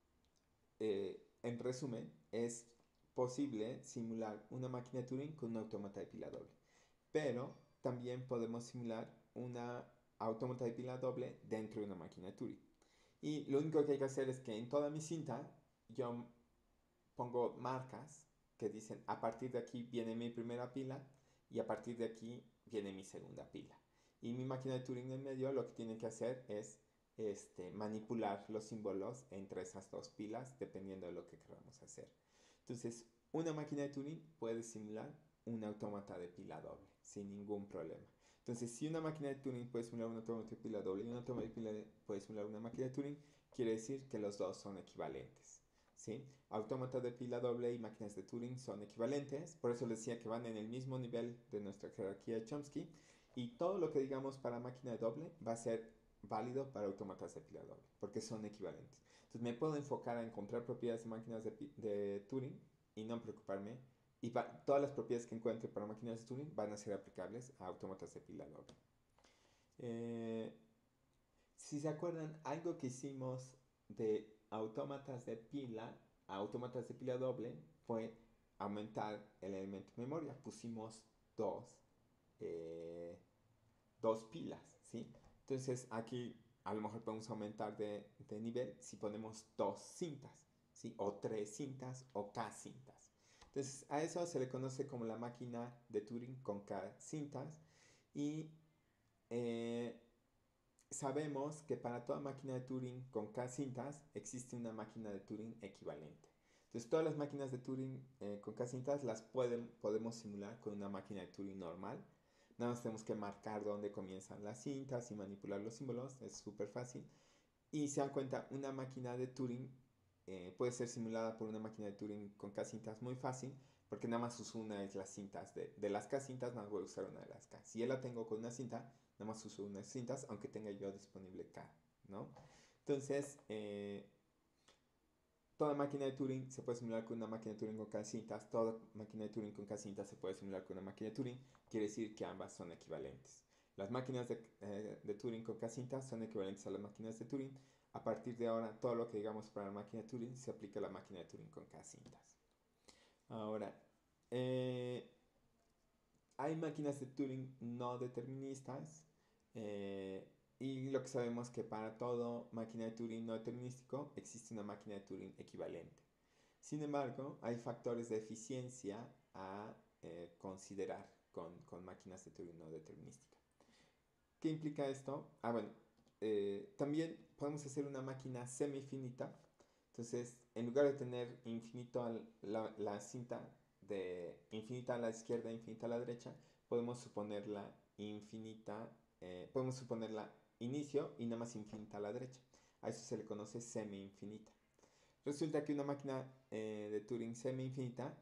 en resumen, es posible simular una máquina de Turing con un autómata de pila doble. Pero también podemos simular una autómata de pila doble dentro de una máquina de Turing. Y lo único que hay que hacer es que en toda mi cinta yo pongo marcas que dicen a partir de aquí viene mi primera pila y a partir de aquí viene mi segunda pila. Y mi máquina de Turing en medio lo que tiene que hacer es manipular los símbolos entre esas dos pilas dependiendo de lo que queramos hacer. Entonces, una máquina de Turing puede simular un autómata de pila doble sin ningún problema. Entonces, si una máquina de Turing puede simular un autómata de pila doble y un autómata de pila puede simular una máquina de Turing, quiere decir que los dos son equivalentes, ¿sí? Autómatas de pila doble y máquinas de Turing son equivalentes, por eso les decía que van en el mismo nivel de nuestra jerarquía de Chomsky, y todo lo que digamos para máquina de doble va a ser válido para autómatas de pila doble, porque son equivalentes. Entonces me puedo enfocar a encontrar propiedades de máquinas de Turing y no preocuparme, y todas las propiedades que encuentre para máquinas de Turing van a ser aplicables a autómatas de pila doble. Si se acuerdan, algo que hicimos de autómatas de pila a autómatas de pila doble fue aumentar el elemento de memoria. Pusimos eh, dos pilas, ¿sí? Entonces aquí a lo mejor podemos aumentar de nivel si ponemos dos cintas, ¿sí? O tres cintas o K cintas. Entonces a eso se le conoce como la máquina de Turing con K cintas y eh, sabemos que para toda máquina de Turing con K cintas existe una máquina de Turing equivalente. Entonces todas las máquinas de Turing con K cintas las podemos simular con una máquina de Turing normal. Nada más tenemos que marcar dónde comienzan las cintas y manipular los símbolos, es súper fácil. Y se dan cuenta, una máquina de Turing puede ser simulada por una máquina de Turing con K cintas muy fácil, porque nada más uso una de las cintas. De las K cintas, nada más voy a usar una de las K. Si ya la tengo con una cinta, nada más uso unas cintas, aunque tenga yo disponible K, ¿no? Entonces, toda máquina de Turing se puede simular con una máquina de Turing con K cintas. Toda máquina de Turing con K cintas se puede simular con una máquina de Turing. Quiere decir que ambas son equivalentes. Las máquinas de Turing con K cintas son equivalentes a las máquinas de Turing. A partir de ahora, todo lo que digamos para la máquina de Turing se aplica a la máquina de Turing con K cintas. Ahora, eh, hay máquinas de Turing no deterministas. Y lo que sabemos es que para todo máquina de Turing no determinístico existe una máquina de Turing equivalente. Sin embargo, hay factores de eficiencia a considerar con máquinas de Turing no determinística. ¿Qué implica esto? Bueno, también podemos hacer una máquina semi-infinita. Entonces, en lugar de tener infinito la cinta de infinita a la izquierda, infinita a la derecha, podemos suponerla infinita, podemos suponerla inicio y nada más infinita a la derecha. A eso se le conoce semi-infinita. Resulta que una máquina de Turing semi-infinita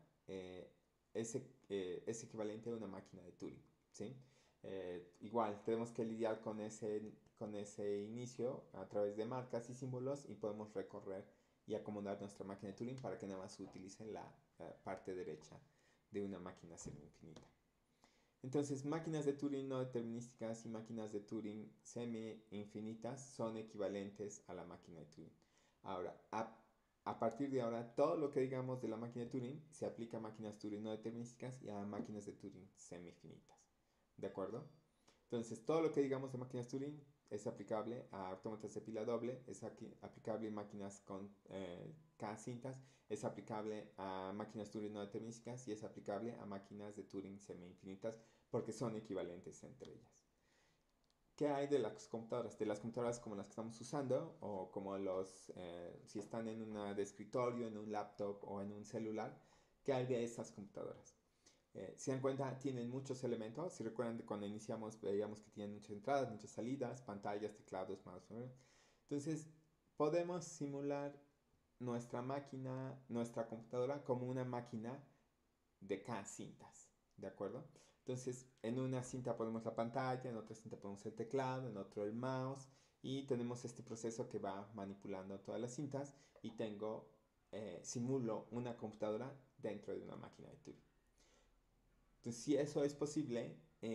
es equivalente a una máquina de Turing, ¿sí? Igual, tenemos que lidiar con ese inicio a través de marcas y símbolos y podemos recorrer y acomodar nuestra máquina de Turing para que nada más utilice la parte derecha de una máquina semi-infinita. Entonces, máquinas de Turing no determinísticas y máquinas de Turing semi-infinitas son equivalentes a la máquina de Turing. Ahora, a partir de ahora, todo lo que digamos de la máquina de Turing se aplica a máquinas Turing no determinísticas y a máquinas de Turing semi-infinitas. ¿De acuerdo? Entonces, todo lo que digamos de máquinas Turing es aplicable a autómatas de pila doble, es aplicable a máquinas con K cintas, es aplicable a máquinas Turing no determinísticas y es aplicable a máquinas de Turing semi-infinitas porque son equivalentes entre ellas. ¿Qué hay de las computadoras? De las computadoras como las que estamos usando o como si están en una de escritorio, en un laptop o en un celular, ¿qué hay de esas computadoras? Si dan cuenta, tienen muchos elementos. Si recuerdan de cuando iniciamos, veíamos que tienen muchas entradas, muchas salidas, pantallas, teclados, mouse. Entonces, podemos simular nuestra máquina, nuestra computadora como una máquina de K cintas. ¿De acuerdo? Entonces, en una cinta ponemos la pantalla, en otra cinta ponemos el teclado, en otro el mouse y tenemos este proceso que va manipulando todas las cintas y simulo una computadora dentro de una máquina de Turing. Entonces, si eso es posible,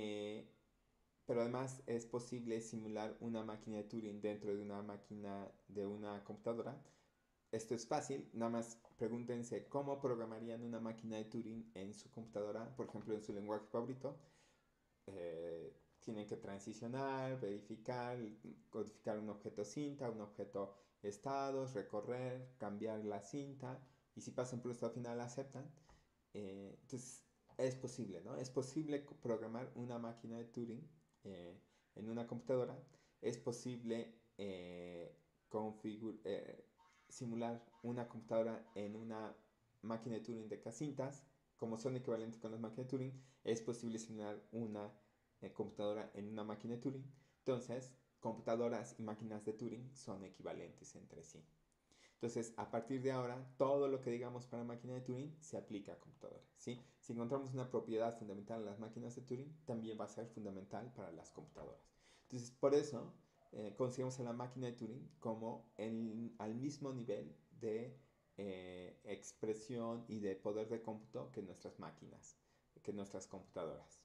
pero además es posible simular una máquina de Turing dentro de una máquina de una computadora. Esto es fácil, nada más pregúntense cómo programarían una máquina de Turing en su computadora, por ejemplo en su lenguaje favorito. Tienen que transicionar, verificar, codificar un objeto cinta, un objeto estados, recorrer, cambiar la cinta y si pasan por el estado final aceptan. Entonces es posible, ¿no? Es posible programar una máquina de Turing en una computadora. Es posible simular una computadora en una máquina de Turing de casintas. Como son equivalentes con las máquinas de Turing, es posible simular una computadora en una máquina de Turing. Entonces, computadoras y máquinas de Turing son equivalentes entre sí. Entonces, a partir de ahora, todo lo que digamos para máquina de Turing se aplica a computadoras, ¿sí? Si encontramos una propiedad fundamental en las máquinas de Turing, también va a ser fundamental para las computadoras. Entonces, por eso, consideramos a la máquina de Turing como al mismo nivel de expresión y de poder de cómputo que nuestras máquinas, que nuestras computadoras.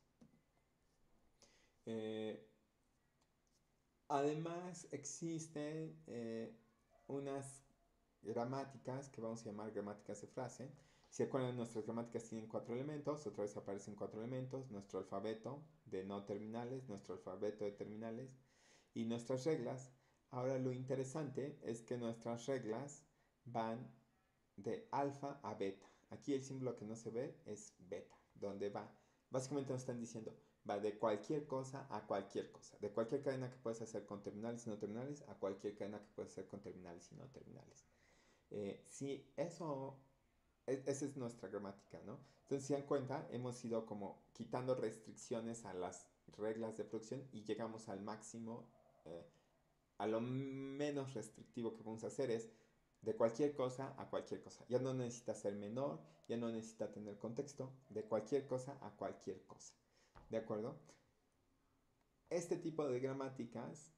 Además, existen unas gramáticas que vamos a llamar gramáticas de frase. Si acuerdan, nuestras gramáticas tienen 4 elementos, otra vez aparecen 4 elementos, nuestro alfabeto de no terminales, nuestro alfabeto de terminales y nuestras reglas. Ahora lo interesante es que nuestras reglas van de alfa a beta. Aquí el símbolo que no se ve es beta, donde va. Básicamente nos están diciendo, va de cualquier cosa a cualquier cosa. De cualquier cadena que puedes hacer con terminales y no terminales a cualquier cadena que puedes hacer con terminales y no terminales. Si eso, esa es nuestra gramática, ¿no? Entonces, si dan cuenta, hemos ido como quitando restricciones a las reglas de producción y llegamos al máximo, a lo menos restrictivo que podemos hacer es de cualquier cosa a cualquier cosa. Ya no necesita ser menor, ya no necesita tener contexto, de cualquier cosa a cualquier cosa. ¿De acuerdo? Este tipo de gramáticas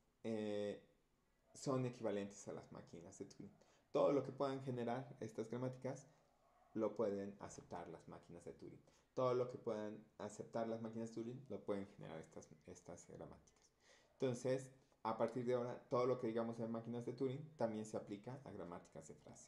son equivalentes a las máquinas de Turing. Todo lo que puedan generar estas gramáticas lo pueden aceptar las máquinas de Turing. Todo lo que puedan aceptar las máquinas de Turing lo pueden generar estas gramáticas. Entonces, a partir de ahora, todo lo que digamos en máquinas de Turing también se aplica a gramáticas de frase.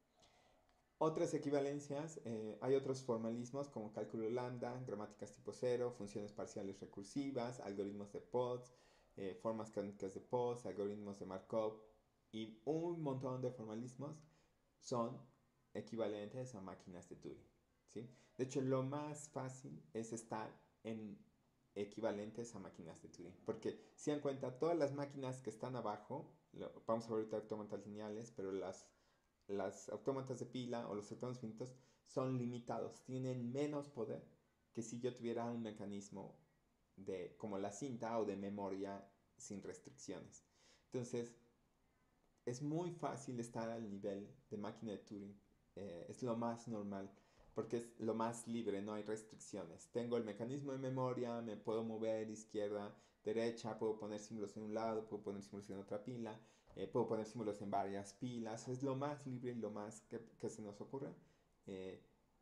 Otras equivalencias, hay otros formalismos como cálculo lambda, gramáticas tipo cero, funciones parciales recursivas, algoritmos de Potts, formas canónicas de Potts, algoritmos de Markov y un montón de formalismos son equivalentes a máquinas de Turing. ¿Sí? De hecho, lo más fácil es estar en equivalentes a máquinas de Turing, porque si dan cuenta, todas las máquinas que están abajo, vamos a ver ahorita autómatas lineales, pero las autómatas de pila o los autómatas finitos son limitados, tienen menos poder que si yo tuviera un mecanismo de como la cinta o de memoria sin restricciones. Entonces, es muy fácil estar al nivel de máquina de Turing. Es lo más normal porque es lo más libre, no hay restricciones. Tengo el mecanismo de memoria, me puedo mover izquierda, derecha, puedo poner símbolos en un lado, puedo poner símbolos en otra pila, puedo poner símbolos en varias pilas. Es lo más libre y lo más que se nos ocurra. Eh,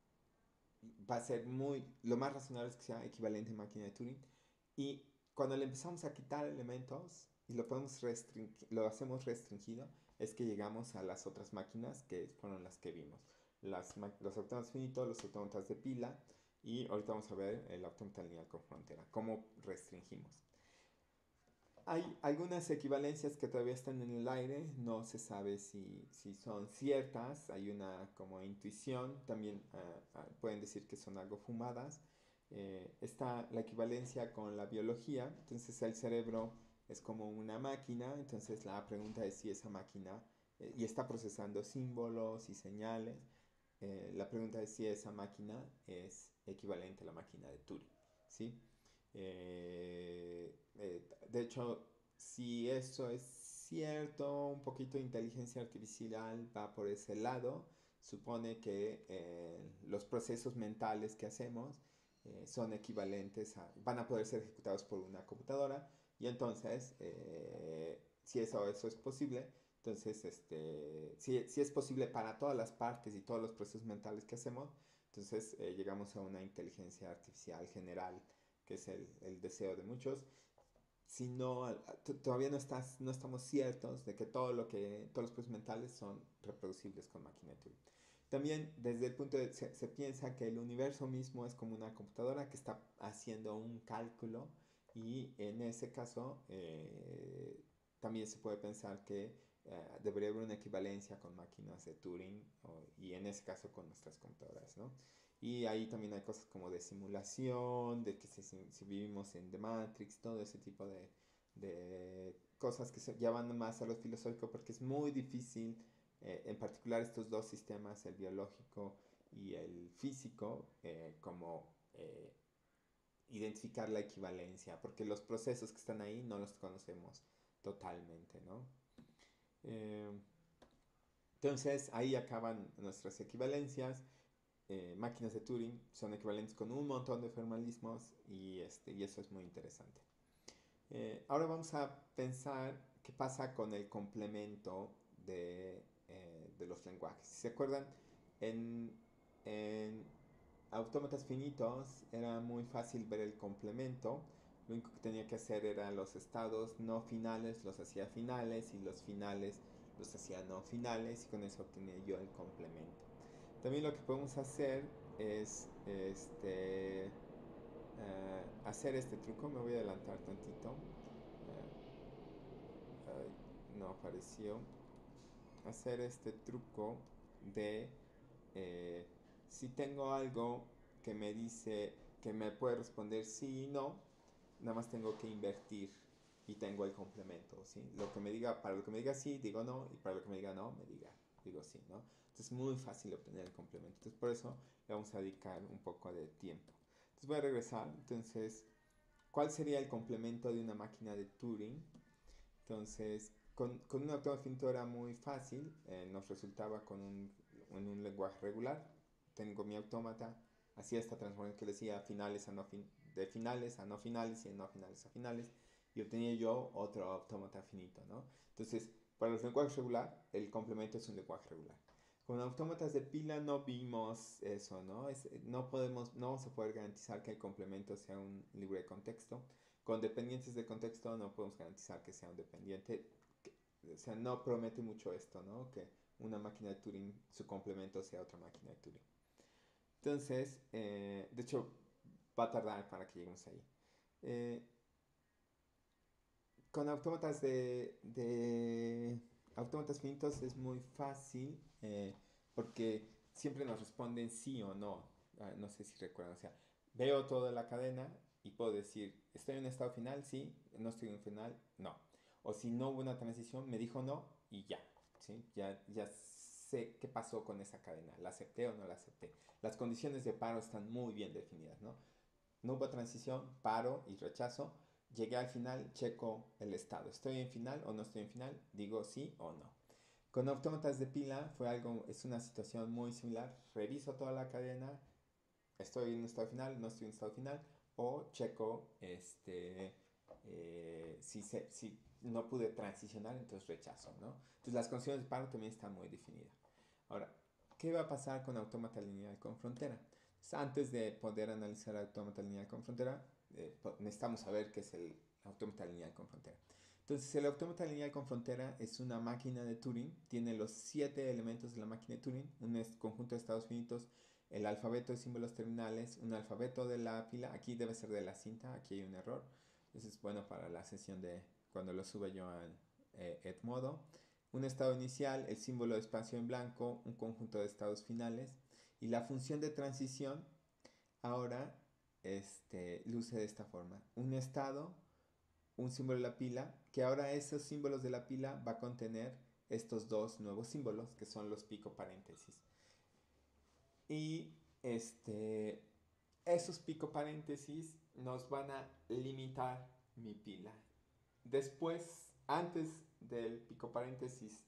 Va a ser lo más razonable es que sea equivalente a máquina de Turing. Y cuando le empezamos a quitar elementos y lo hacemos restringido, es que llegamos a las otras máquinas que fueron las que vimos. Los autómatas finitos, los autómatas de pila y ahorita vamos a ver el autómata lineal con frontera, cómo restringimos. Hay algunas equivalencias que todavía están en el aire, no se sabe si son ciertas, hay una como intuición, también pueden decir que son algo fumadas. Está la equivalencia con la biología, entonces el cerebro es como una máquina, entonces la pregunta es si esa máquina, y está procesando símbolos y señales, la pregunta es si esa máquina es equivalente a la máquina de Turing, ¿sí? De hecho, si eso es cierto, un poquito de inteligencia artificial va por ese lado. Supone que los procesos mentales que hacemos son equivalentes van a poder ser ejecutados por una computadora. Y entonces, si eso es posible, entonces, si es posible para todas las partes y todos los procesos mentales que hacemos, entonces llegamos a una inteligencia artificial general que es el deseo de muchos. Si no, todavía no estamos ciertos de que todos los procesos mentales son reproducibles con máquina de Turing. También desde el punto de se piensa que el universo mismo es como una computadora que está haciendo un cálculo y en ese caso también se puede pensar que debería haber una equivalencia con máquinas de Turing y en ese caso con nuestras computadoras, ¿no? Y ahí también hay cosas como de simulación, de que si vivimos en The Matrix, todo ese tipo de cosas que ya van más a lo filosófico porque es muy difícil, en particular estos dos sistemas, el biológico y el físico, como identificar la equivalencia, porque los procesos que están ahí no los conocemos totalmente, ¿no? Eh, entonces ahí acaban nuestras equivalencias. Máquinas de Turing son equivalentes con un montón de formalismos y eso es muy interesante. Ahora vamos a pensar qué pasa con el complemento de los lenguajes. Si se acuerdan, en autómatas finitos era muy fácil ver el complemento. Lo único que tenía que hacer era los estados no finales los hacía finales y los finales los hacía no finales y con eso obtenía yo el complemento. También lo que podemos hacer es hacer este truco. Me voy a adelantar tantito. No apareció. Hacer este truco de eh, si tengo algo que me dice que me puede responder sí y no, nada más tengo que invertir y tengo el complemento, ¿sí? Lo que me diga, para lo que me diga sí, digo no, y para lo que me diga no, digo sí, ¿no? Entonces es muy fácil obtener el complemento. Entonces por eso le vamos a dedicar un poco de tiempo. Entonces voy a regresar. Entonces, ¿cuál sería el complemento de una máquina de Turing? Entonces, con un autómata finito era muy fácil, nos resultaba en un lenguaje regular. Tengo mi autómata, hacía esta transformación que decía finales a no de finales a no finales y de no finales a finales, y obtenía yo otro autómata finito, ¿no? Entonces, para los lenguajes regular, el complemento es un lenguaje regular. Con autómatas de pila no vimos eso, ¿no? No vamos a poder garantizar que el complemento sea un libre contexto. Con dependientes de contexto no podemos garantizar que sea un dependiente. O sea, no promete mucho esto, ¿no? Que una máquina de Turing, su complemento sea otra máquina de Turing. Entonces, de hecho, va a tardar para que lleguemos ahí. Eh, con autómatas finitos es muy fácil porque siempre nos responden sí o no. No sé si recuerdan. O sea, veo toda la cadena y puedo decir, ¿estoy en un estado final? Sí. ¿No estoy en un final? No. O si no hubo una transición, me dijo no y ya. ¿Sí? Ya sé qué pasó con esa cadena. ¿La acepté o no la acepté? Las condiciones de paro están muy bien definidas, ¿no? No hubo transición, paro y rechazo. Llegué al final, checo el estado. ¿Estoy en final o no estoy en final? Digo sí o no. Con autómatas de pila es una situación muy similar. Reviso toda la cadena, estoy en un estado final, no estoy en un estado final, o checo si no pude transicionar, entonces rechazo, ¿no? Entonces las condiciones de paro también están muy definidas. Ahora, ¿qué va a pasar con autómata lineal con frontera? Entonces, antes de poder analizar autómata lineal con frontera, necesitamos saber qué es el autómata lineal con frontera. Entonces, el autómata lineal con frontera es una máquina de Turing, tiene los 7 elementos de la máquina de Turing, un conjunto de estados finitos, el alfabeto de símbolos terminales, un alfabeto de la pila, aquí debe ser de la cinta, aquí hay un error, eso es bueno para la sesión de cuando lo sube yo al Edmodo, un estado inicial, el símbolo de espacio en blanco, un conjunto de estados finales, y la función de transición ahora luce de esta forma, un estado, un símbolo de la pila, que ahora esos símbolos de la pila va a contener estos dos nuevos símbolos, que son los pico paréntesis. Y esos pico paréntesis nos van a limitar mi pila. Después, antes del pico paréntesis,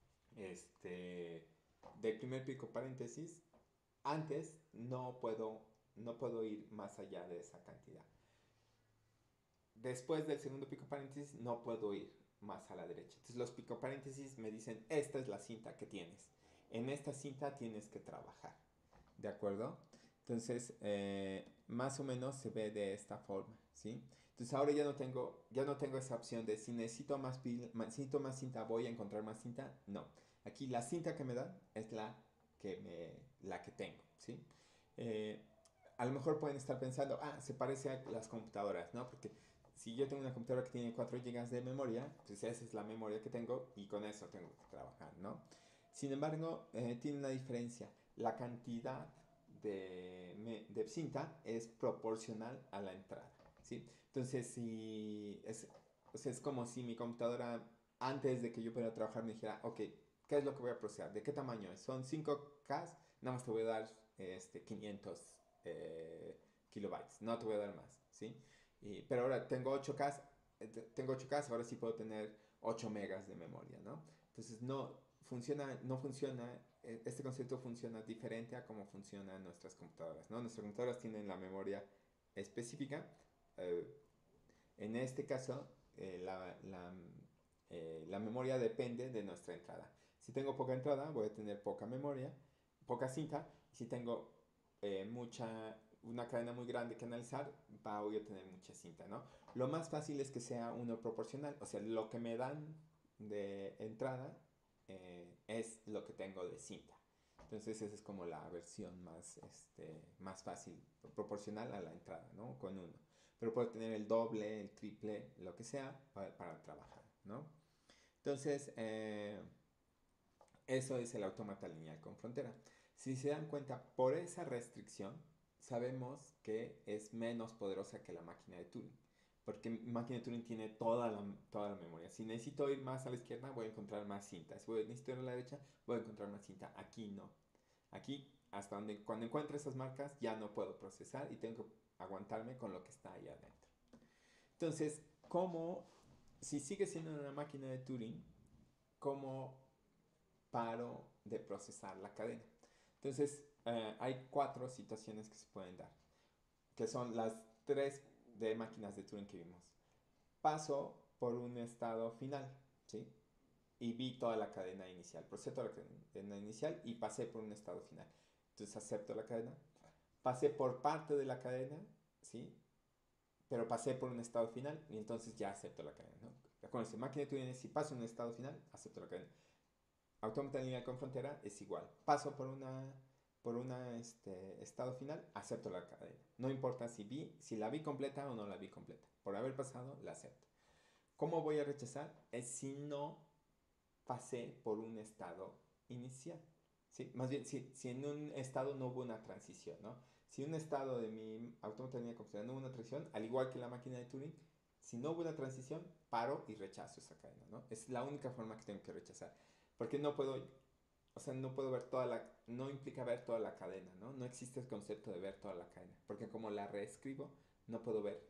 del primer pico paréntesis, antes no puedo ir más allá de esa cantidad. Después del segundo pico paréntesis no puedo ir más a la derecha. Entonces los pico paréntesis me dicen, esta es la cinta que tienes. En esta cinta tienes que trabajar. ¿De acuerdo? Entonces, más o menos se ve de esta forma, ¿sí? Entonces ahora ya no tengo esa opción de si necesito más cinta, voy a encontrar más cinta. No. Aquí la cinta que me da es la que tengo, ¿sí? Eh, a lo mejor pueden estar pensando, se parece a las computadoras, ¿no? Porque si yo tengo una computadora que tiene 4 GB de memoria, pues esa es la memoria que tengo y con eso tengo que trabajar, ¿no? Sin embargo, tiene una diferencia. La cantidad de cinta es proporcional a la entrada, ¿sí? Entonces, o sea, es como si mi computadora, antes de que yo pudiera trabajar, me dijera, ok, ¿qué es lo que voy a procesar? ¿De qué tamaño es? Son 5K, nada más te voy a dar 500 kilobytes, no te voy a dar más, ¿sí? Pero ahora tengo 8K, ahora sí puedo tener 8 megas de memoria, ¿no? Entonces no funciona, este concepto funciona diferente a cómo funcionan nuestras computadoras, ¿no? Nuestras computadoras tienen la memoria específica. eh, en este caso, la memoria depende de nuestra entrada. Si tengo poca entrada, voy a tener poca memoria, poca cinta. Si tengo una cadena muy grande que analizar, voy a tener mucha cinta, ¿no? Lo más fácil es que sea uno proporcional, o sea, lo que me dan de entrada es lo que tengo de cinta. Entonces esa es como la versión más fácil, proporcional a la entrada, ¿no? Con uno. Pero puedo tener el doble, el triple, lo que sea para trabajar, ¿no? Entonces, eso es el autómata lineal con frontera. Si se dan cuenta, por esa restricción, sabemos que es menos poderosa que la máquina de Turing. Porque la máquina de Turing tiene toda la memoria. Si necesito ir más a la izquierda, voy a encontrar más cinta. Si necesito ir a la derecha, voy a encontrar más cinta. Aquí no. Aquí, hasta donde, cuando encuentre esas marcas, ya no puedo procesar y tengo que aguantarme con lo que está ahí adentro. Entonces, si sigue siendo una máquina de Turing, ¿cómo paro de procesar la cadena? Entonces, hay 4 situaciones que se pueden dar, que son las 3 de máquinas de Turing que vimos. Paso por un estado final, ¿sí? Y vi toda la cadena inicial, procesé toda la cadena inicial y pasé por un estado final. Entonces acepto la cadena, pasé por parte de la cadena, ¿sí? Pero pasé por un estado final y entonces ya acepto la cadena, ¿no? Acuérdense, máquina de Turing, si paso en un estado final, acepto la cadena. Autómata lineal con frontera es igual. Paso por una estado final, acepto la cadena. No importa si la vi completa o no la vi completa. Por haber pasado, la acepto. ¿Cómo voy a rechazar? Es si no pasé por un estado inicial. ¿Sí? Más bien, si en un estado no hubo una transición, ¿no? Si un estado de mi autómata lineal con frontera no hubo una transición, al igual que la máquina de Turing, si no hubo una transición, paro y rechazo esa cadena, ¿no? Es la única forma que tengo que rechazar. Porque no puedo, o sea, no puedo ver no implica ver toda la cadena, ¿no? No existe el concepto de ver toda la cadena. Porque como la reescribo, no puedo ver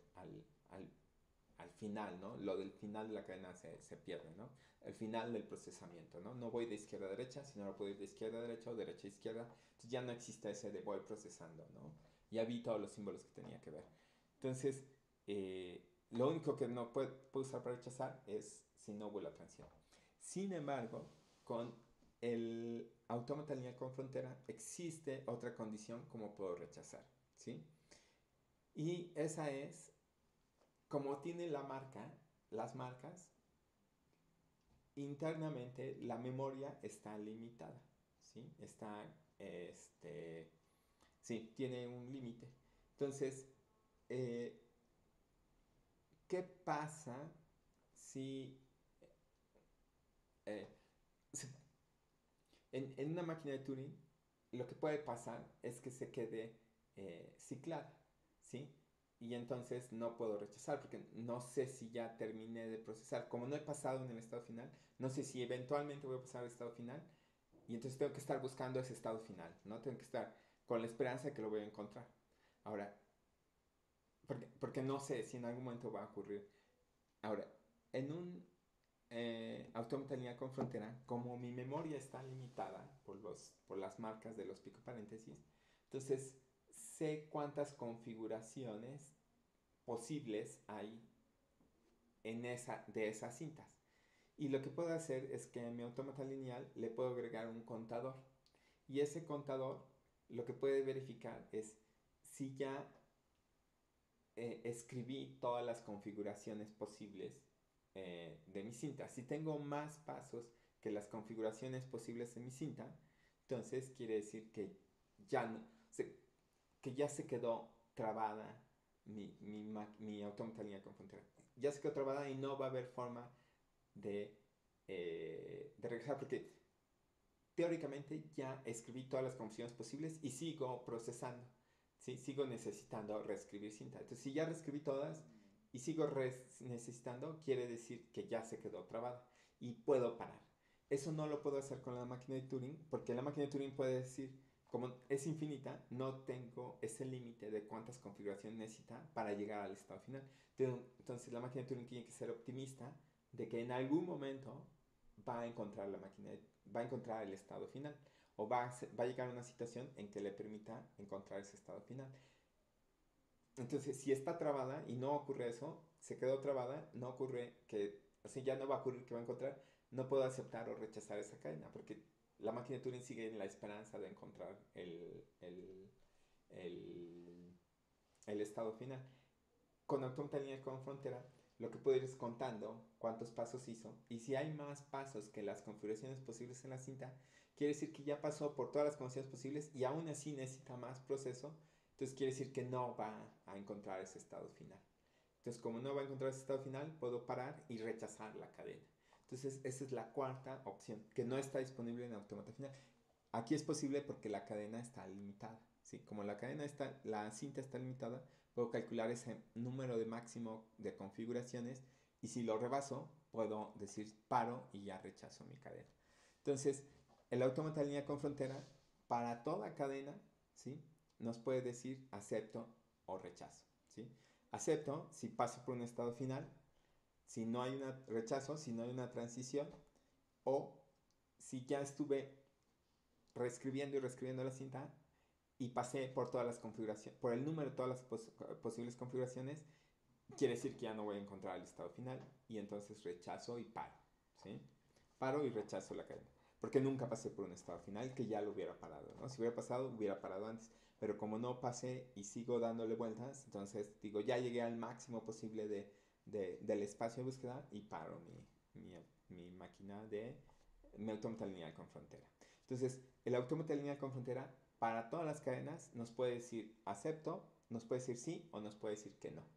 al final, ¿no? Lo del final de la cadena se pierde, ¿no? El final del procesamiento, ¿no? No voy de izquierda a derecha, sino ahora puedo ir de izquierda a derecha o derecha a izquierda. Entonces ya no existe ese de voy procesando, ¿no? Ya vi todos los símbolos que tenía que ver. Entonces, lo único que no puedo usar para rechazar es si no hubo la transición. Sin embargo, con el autómata lineal con frontera existe otra condición como puedo rechazar, ¿sí? Y esa es, como tiene las marcas, internamente la memoria está limitada, ¿sí? Sí, tiene un límite. Entonces, eh, ¿qué pasa si eh, en una máquina de Turing lo que puede pasar es que se quede ciclada, ¿sí? Y entonces no puedo rechazar porque no sé si ya terminé de procesar. Como no he pasado en el estado final, no sé si eventualmente voy a pasar al estado final y entonces tengo que estar buscando ese estado final, ¿no? Tengo que estar con la esperanza de que lo voy a encontrar. Ahora, porque no sé si en algún momento va a ocurrir. Ahora, en un autómata lineal con frontera, como mi memoria está limitada por las marcas de los picoparéntesis, entonces sé cuántas configuraciones posibles hay de esas cintas. Y lo que puedo hacer es que a mi autómata lineal le puedo agregar un contador. Y ese contador lo que puede verificar es si ya escribí todas las configuraciones posibles de mi cinta. Si tengo más pasos que las configuraciones posibles de mi cinta, entonces quiere decir que ya, no, que ya se quedó trabada mi autómata lineal con frontera. Ya se quedó trabada y no va a haber forma de regresar porque teóricamente ya escribí todas las configuraciones posibles y sigo procesando. ¿Sí? Sigo necesitando reescribir cinta. Entonces, si ya reescribí todas y sigo necesitando, quiere decir que ya se quedó trabada y puedo parar. Eso no lo puedo hacer con la máquina de Turing, porque la máquina de Turing puede decir, como es infinita, no tengo ese límite de cuántas configuraciones necesita para llegar al estado final. Entonces, la máquina de Turing tiene que ser optimista de que en algún momento va a encontrar va a encontrar el estado final o va a llegar a una situación en que le permita encontrar ese estado final. Entonces, si está trabada y no ocurre eso, se quedó trabada, no ocurre que, o sea, ya no va a ocurrir que va a encontrar, no puedo aceptar o rechazar esa cadena, porque la máquina de Turing sigue en la esperanza de encontrar el estado final. Con autómata lineal con frontera, lo que puedo ir es contando cuántos pasos hizo. Y si hay más pasos que las configuraciones posibles en la cinta, quiere decir que ya pasó por todas las configuraciones posibles y aún así necesita más proceso. Entonces quiere decir que no va a encontrar ese estado final. Entonces, como no va a encontrar ese estado final, puedo parar y rechazar la cadena. Entonces, esa es la cuarta opción, que no está disponible en Autómata Final. Aquí es posible porque la cadena está limitada. ¿Sí? Como la cinta está limitada, puedo calcular ese número de máximo de configuraciones y si lo rebaso, puedo decir paro y ya rechazo mi cadena. Entonces, el autómata de línea con frontera, para toda cadena, ¿sí? Nos puede decir acepto o rechazo. ¿Sí? Acepto si paso por un estado final, si no hay un rechazo, si no hay una transición, o si ya estuve reescribiendo y reescribiendo la cinta y pasé por todas las configuraciones, por el número de todas las posibles configuraciones, quiere decir que ya no voy a encontrar el estado final y entonces rechazo y paro. ¿Sí? Paro y rechazo la cadena. Porque nunca pasé por un estado final que ya lo hubiera parado, ¿no? Si hubiera pasado, hubiera parado antes. Pero como no pasé y sigo dándole vueltas, entonces digo, ya llegué al máximo posible del espacio de búsqueda y paro mi máquina mi autómata lineal con frontera. Entonces, el autómata lineal con frontera para todas las cadenas nos puede decir acepto, nos puede decir sí o nos puede decir que no.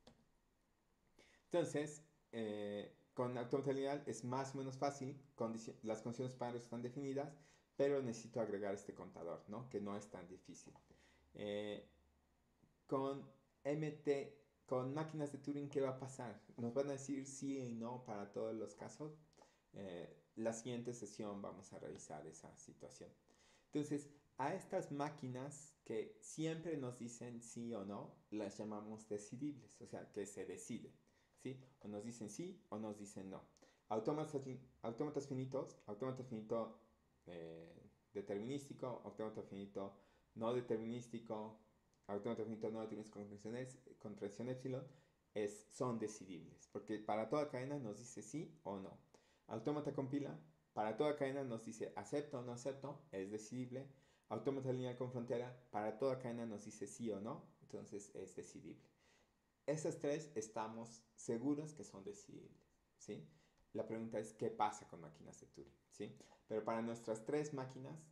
Entonces, con autómata lineal es más o menos fácil, las condiciones para están definidas, pero necesito agregar este contador, ¿no? Que no es tan difícil. Eh, con MT, con máquinas de Turing, ¿qué va a pasar? Nos van a decir sí y no para todos los casos. La siguiente sesión vamos a revisar esa situación. Entonces, a estas máquinas que siempre nos dicen sí o no, las llamamos decidibles, o sea, que se deciden. ¿Sí? O nos dicen sí o nos dicen no. Autómatas finitos, autómata finito determinístico, autómata finito no determinístico, autómata finito no determinístico con tracción epsilon, son decidibles, porque para toda cadena nos dice sí o no. Autómata compila, para toda cadena nos dice acepto o no acepto, es decidible. Autómata lineal con frontera, para toda cadena nos dice sí o no, entonces es decidible. Esas tres estamos seguros que son decidibles, ¿sí? La pregunta es, ¿qué pasa con máquinas de Turing? ¿Sí? Pero para nuestras tres máquinas,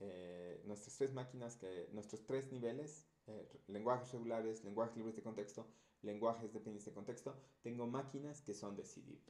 nuestros tres niveles, lenguajes regulares, lenguajes libres de contexto, lenguajes dependientes de contexto, tengo máquinas que son decidibles.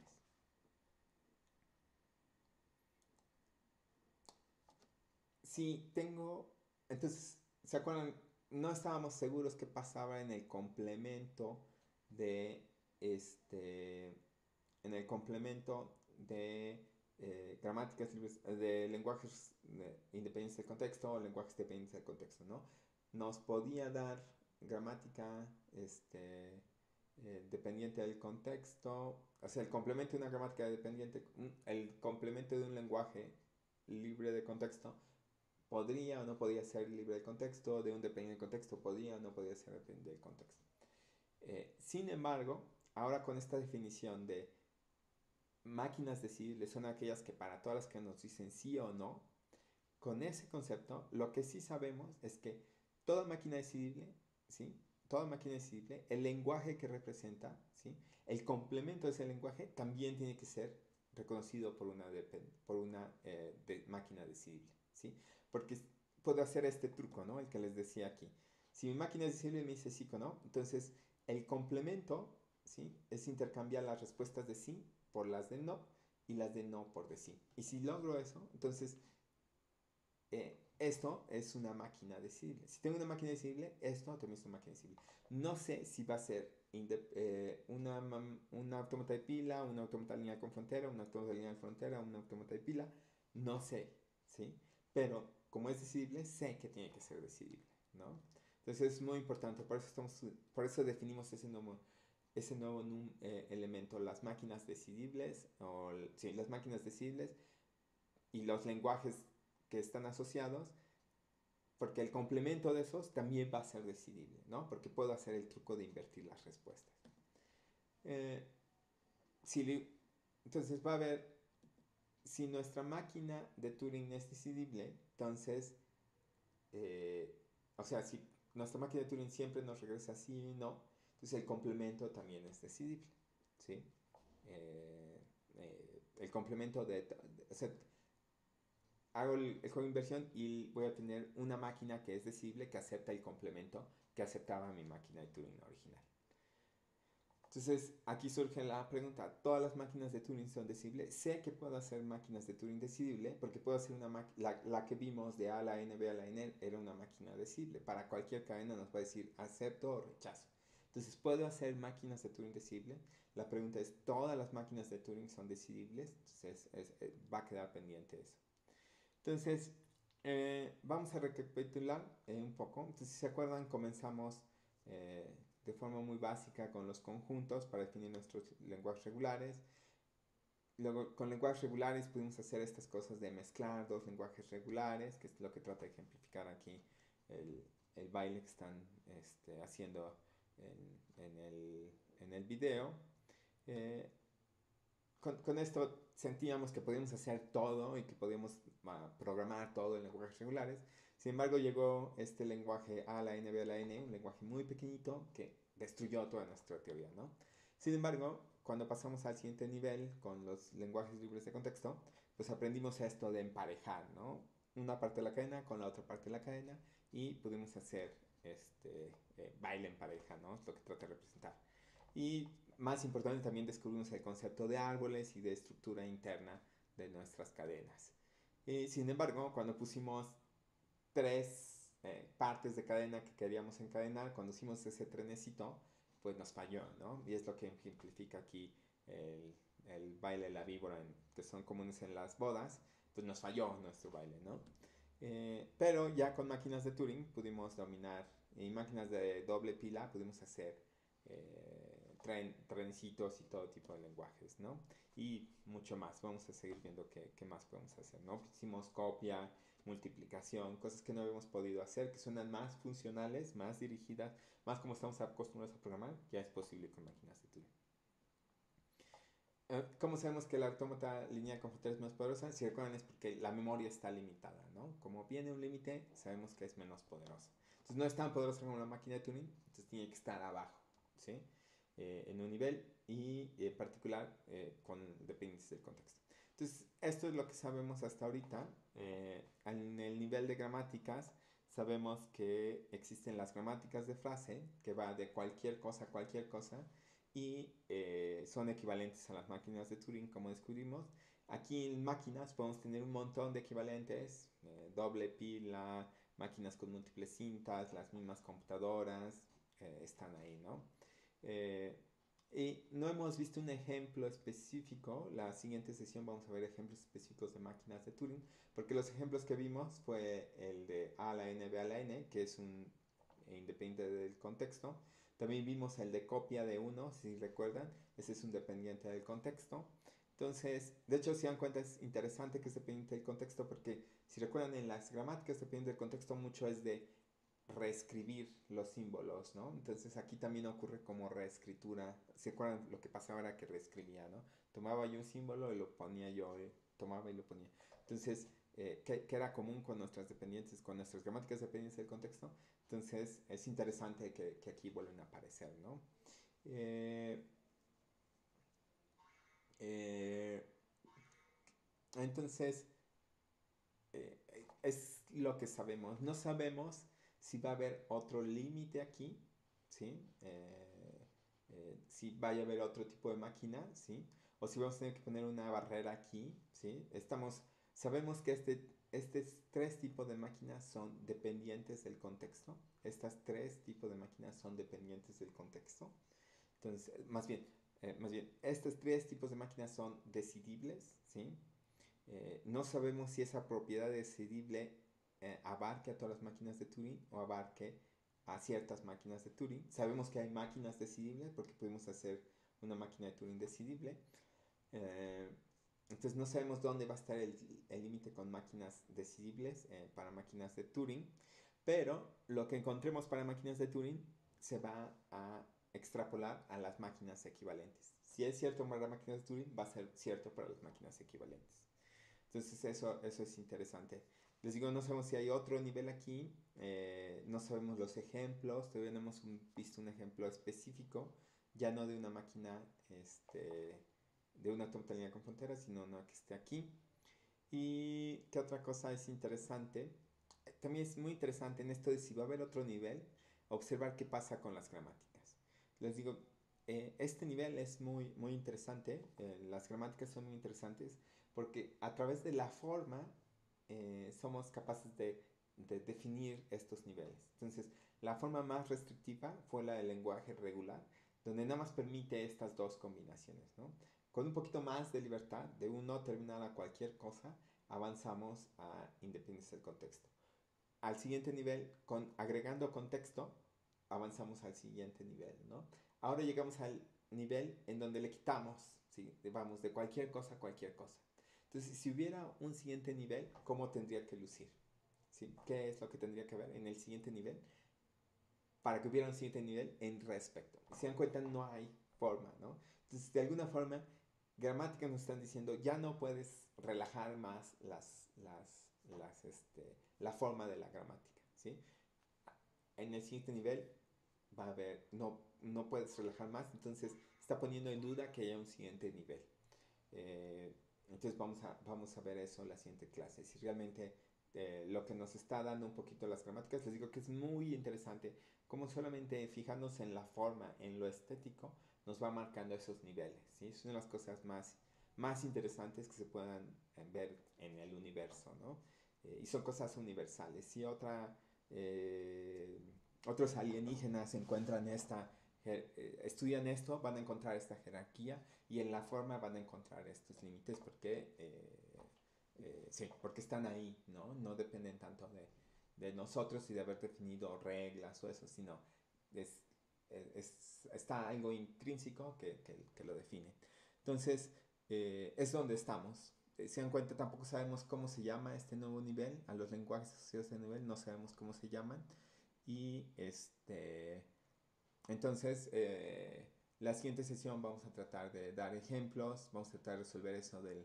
Si tengo, entonces, ¿se acuerdan? No estábamos seguros qué pasaba en el complemento de este, en el complemento de gramáticas libres, de lenguajes independientes del contexto o lenguajes dependientes del contexto, ¿no? Nos podía dar gramática dependiente del contexto, o sea, el complemento de una gramática dependiente, el complemento de un lenguaje libre de contexto podría o no podía ser libre de contexto, de un dependiente del contexto podía o no podía ser dependiente del contexto. Sin embargo, ahora con esta definición de máquinas decidibles son aquellas que para todas las que nos dicen sí o no, con ese concepto, lo que sí sabemos es que toda máquina decidible, ¿sí? Toda máquina decidible, el lenguaje que representa, ¿sí? El complemento de ese lenguaje también tiene que ser reconocido por una máquina decidible, ¿sí? Porque puedo hacer este truco, ¿no? El que les decía aquí. Si mi máquina es decidible me dice sí o no, entonces el complemento, ¿sí? Es intercambiar las respuestas de sí por las de no y las de no por de sí. Y si logro eso, entonces esto es una máquina decidible. Si tengo una máquina decidible, esto también es una máquina decidible. No sé si va a ser una autómata de pila, una autómata lineal con frontera, una autómata lineal de frontera, una autómata de pila. No sé, ¿sí? Pero como es decidible, sé que tiene que ser decidible, ¿no? Entonces es muy importante. Por eso definimos ese nuevo elemento, las máquinas decidibles, sí, las máquinas decidibles y los lenguajes que están asociados, porque el complemento de esos también va a ser decidible, ¿no? Porque puedo hacer el truco de invertir las respuestas. Eh, si entonces va a haber, si nuestra máquina de Turing es decidible, entonces, o sea, si nuestra máquina de Turing siempre nos regresa sí y no, entonces el complemento también es decidible. ¿sí? El complemento o sea, hago el juego de inversión y voy a tener una máquina que es decidible, que acepta el complemento que aceptaba mi máquina de Turing original. Entonces, aquí surge la pregunta, ¿todas las máquinas de Turing son decidibles? Sé que puedo hacer máquinas de Turing decidible porque puedo hacer una máquina, la que vimos de A a la N, B a la N, era una máquina decidible. Para cualquier cadena nos va a decir acepto o rechazo. Entonces, ¿puedo hacer máquinas de Turing decidible? La pregunta es, ¿todas las máquinas de Turing son decidibles? Entonces, va a quedar pendiente eso. Entonces, vamos a recapitular un poco. Entonces, si se acuerdan, comenzamos de forma muy básica con los conjuntos para definir nuestros lenguajes regulares. Luego, con lenguajes regulares pudimos hacer estas cosas de mezclar dos lenguajes regulares, que es lo que trata de ejemplificar aquí el baile que están haciendo en el video. Eh, con esto sentíamos que podíamos hacer todo y que podíamos programar todo en lenguajes regulares. Sin embargo, llegó este lenguaje A, la N, B, a la N, un lenguaje muy pequeñito que destruyó toda nuestra teoría, ¿no? Sin embargo, cuando pasamos al siguiente nivel con los lenguajes libres de contexto, pues aprendimos esto de emparejar, ¿no? Una parte de la cadena con la otra parte de la cadena y pudimos hacer baile en pareja, ¿no? Es lo que trata de representar. Y más importante, también descubrimos el concepto de árboles y de estructura interna de nuestras cadenas. Sin embargo, cuando pusimos tres partes de cadena que queríamos encadenar, cuando hicimos ese trenecito, pues nos falló, ¿no? Y es lo que ejemplifica aquí el baile de la víbora, que son comunes en las bodas, pues nos falló nuestro baile, ¿no? Pero ya con máquinas de Turing pudimos dominar, y máquinas de doble pila pudimos hacer trencitos y todo tipo de lenguajes, ¿no? Y mucho más. Vamos a seguir viendo qué más podemos hacer, ¿no? Hicimos copia, multiplicación, cosas que no habíamos podido hacer, que suenan más funcionales, más dirigidas, más como estamos acostumbrados a programar, ya es posible con máquinas de Turing. ¿Cómo sabemos que la autómata lineal computacional es más poderosa? Si recuerdan es porque la memoria está limitada, ¿no? Como viene un límite, sabemos que es menos poderosa. Entonces no es tan poderosa como la máquina de Turing, entonces tiene que estar abajo, ¿sí? En un nivel y en particular con dependencias del contexto. Entonces esto es lo que sabemos hasta ahorita. En el nivel de gramáticas sabemos que existen las gramáticas de frase, que va de cualquier cosa a cualquier cosa, y son equivalentes a las máquinas de Turing, como descubrimos. Aquí en máquinas podemos tener un montón de equivalentes, doble pila, máquinas con múltiples cintas, las mismas computadoras, están ahí, ¿no? Eh, y no hemos visto un ejemplo específico. La siguiente sesión vamos a ver ejemplos específicos de máquinas de Turing, porque los ejemplos que vimos fue el de A a la N, B a la N, que es un independiente del contexto. También vimos el de copia de uno, si recuerdan, ese es un dependiente del contexto. Entonces, de hecho, si dan cuenta, es interesante que es dependiente del contexto porque, si recuerdan, en las gramáticas dependiente del contexto mucho es de reescribir los símbolos, ¿no? Entonces aquí también ocurre como reescritura. ¿Se acuerdan lo que pasaba era que reescribía, ¿no? Tomaba yo un símbolo y lo ponía yo, tomaba y lo ponía. Entonces, que era común con nuestras dependientes, con nuestras gramáticas dependientes del contexto. Entonces, es interesante que aquí vuelven a aparecer, ¿no? Eh, eh, entonces, es lo que sabemos. No sabemos si va a haber otro límite aquí, ¿sí? Si vaya a haber otro tipo de máquina, ¿sí? O si vamos a tener que poner una barrera aquí, ¿sí? Sabemos que estos tres tipos de máquinas son dependientes del contexto. Estas tres tipos de máquinas son dependientes del contexto. Entonces, más bien, estos tres tipos de máquinas son decidibles, ¿sí? No sabemos si esa propiedad decidible abarque a todas las máquinas de Turing o abarque a ciertas máquinas de Turing. Sabemos que hay máquinas decidibles porque pudimos hacer una máquina de Turing decidible. Eh, entonces no sabemos dónde va a estar el límite con máquinas decidibles para máquinas de Turing, pero lo que encontremos para máquinas de Turing se va a extrapolar a las máquinas equivalentes. Si es cierto para las máquinas de Turing, va a ser cierto para las máquinas equivalentes. Entonces eso es interesante. Les digo, no sabemos si hay otro nivel aquí, no sabemos los ejemplos, todavía no hemos visto un ejemplo específico ya no de una máquina, de una computadora con fronteras, sino una que esté aquí. Y qué otra cosa es interesante, también es muy interesante en esto de si va a haber otro nivel, observar qué pasa con las gramáticas. Les digo, este nivel es muy, muy interesante, las gramáticas son muy interesantes porque a través de la forma somos capaces de definir estos niveles. Entonces, la forma más restrictiva fue la del lenguaje regular, donde nada más permite estas dos combinaciones, ¿no? Con un poquito más de libertad, de un no terminal a cualquier cosa, avanzamos a independencia del contexto. Al siguiente nivel, agregando contexto, avanzamos al siguiente nivel, ¿no? Ahora llegamos al nivel en donde le quitamos, ¿sí? Vamos de cualquier cosa a cualquier cosa. Entonces, si hubiera un siguiente nivel, ¿cómo tendría que lucir? ¿Sí? ¿Qué es lo que tendría que ver en el siguiente nivel? Para que hubiera un siguiente nivel en respecto. Si se dan cuenta, no hay forma, ¿no? Entonces, de alguna forma, gramática nos están diciendo, ya no puedes relajar más la forma de la gramática, ¿sí? En el siguiente nivel va a haber, no puedes relajar más, entonces está poniendo en duda que haya un siguiente nivel. Eh, entonces vamos a ver eso en la siguiente clase. Si realmente lo que nos está dando un poquito las gramáticas, les digo que es muy interesante cómo solamente fijarnos en la forma, en lo estético, nos va marcando esos niveles. ¿Sí? Es una de las cosas más interesantes que se puedan ver en el universo, ¿no? Y son cosas universales. Si otros alienígenas encuentran estudian esto, van a encontrar esta jerarquía y en la forma van a encontrar estos límites porque, sí, porque están ahí, ¿no? No dependen tanto de nosotros y de haber definido reglas o eso, sino es, está algo intrínseco que lo define. Entonces, es donde estamos. Si dan cuenta, tampoco sabemos cómo se llama este nuevo nivel, a los lenguajes asociados a este nivel, no sabemos cómo se llaman. Y entonces, la siguiente sesión vamos a tratar de dar ejemplos, vamos a tratar de resolver eso del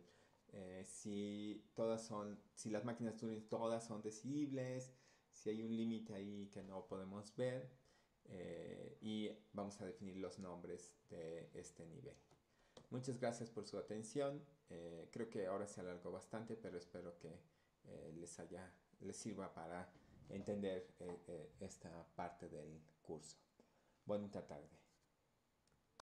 si las máquinas Turing todas son decidibles, si hay un límite ahí que no podemos ver, y vamos a definir los nombres de este nivel. Muchas gracias por su atención. Creo que ahora se alargó bastante, pero espero que les sirva para entender esta parte del curso. Buena tarde.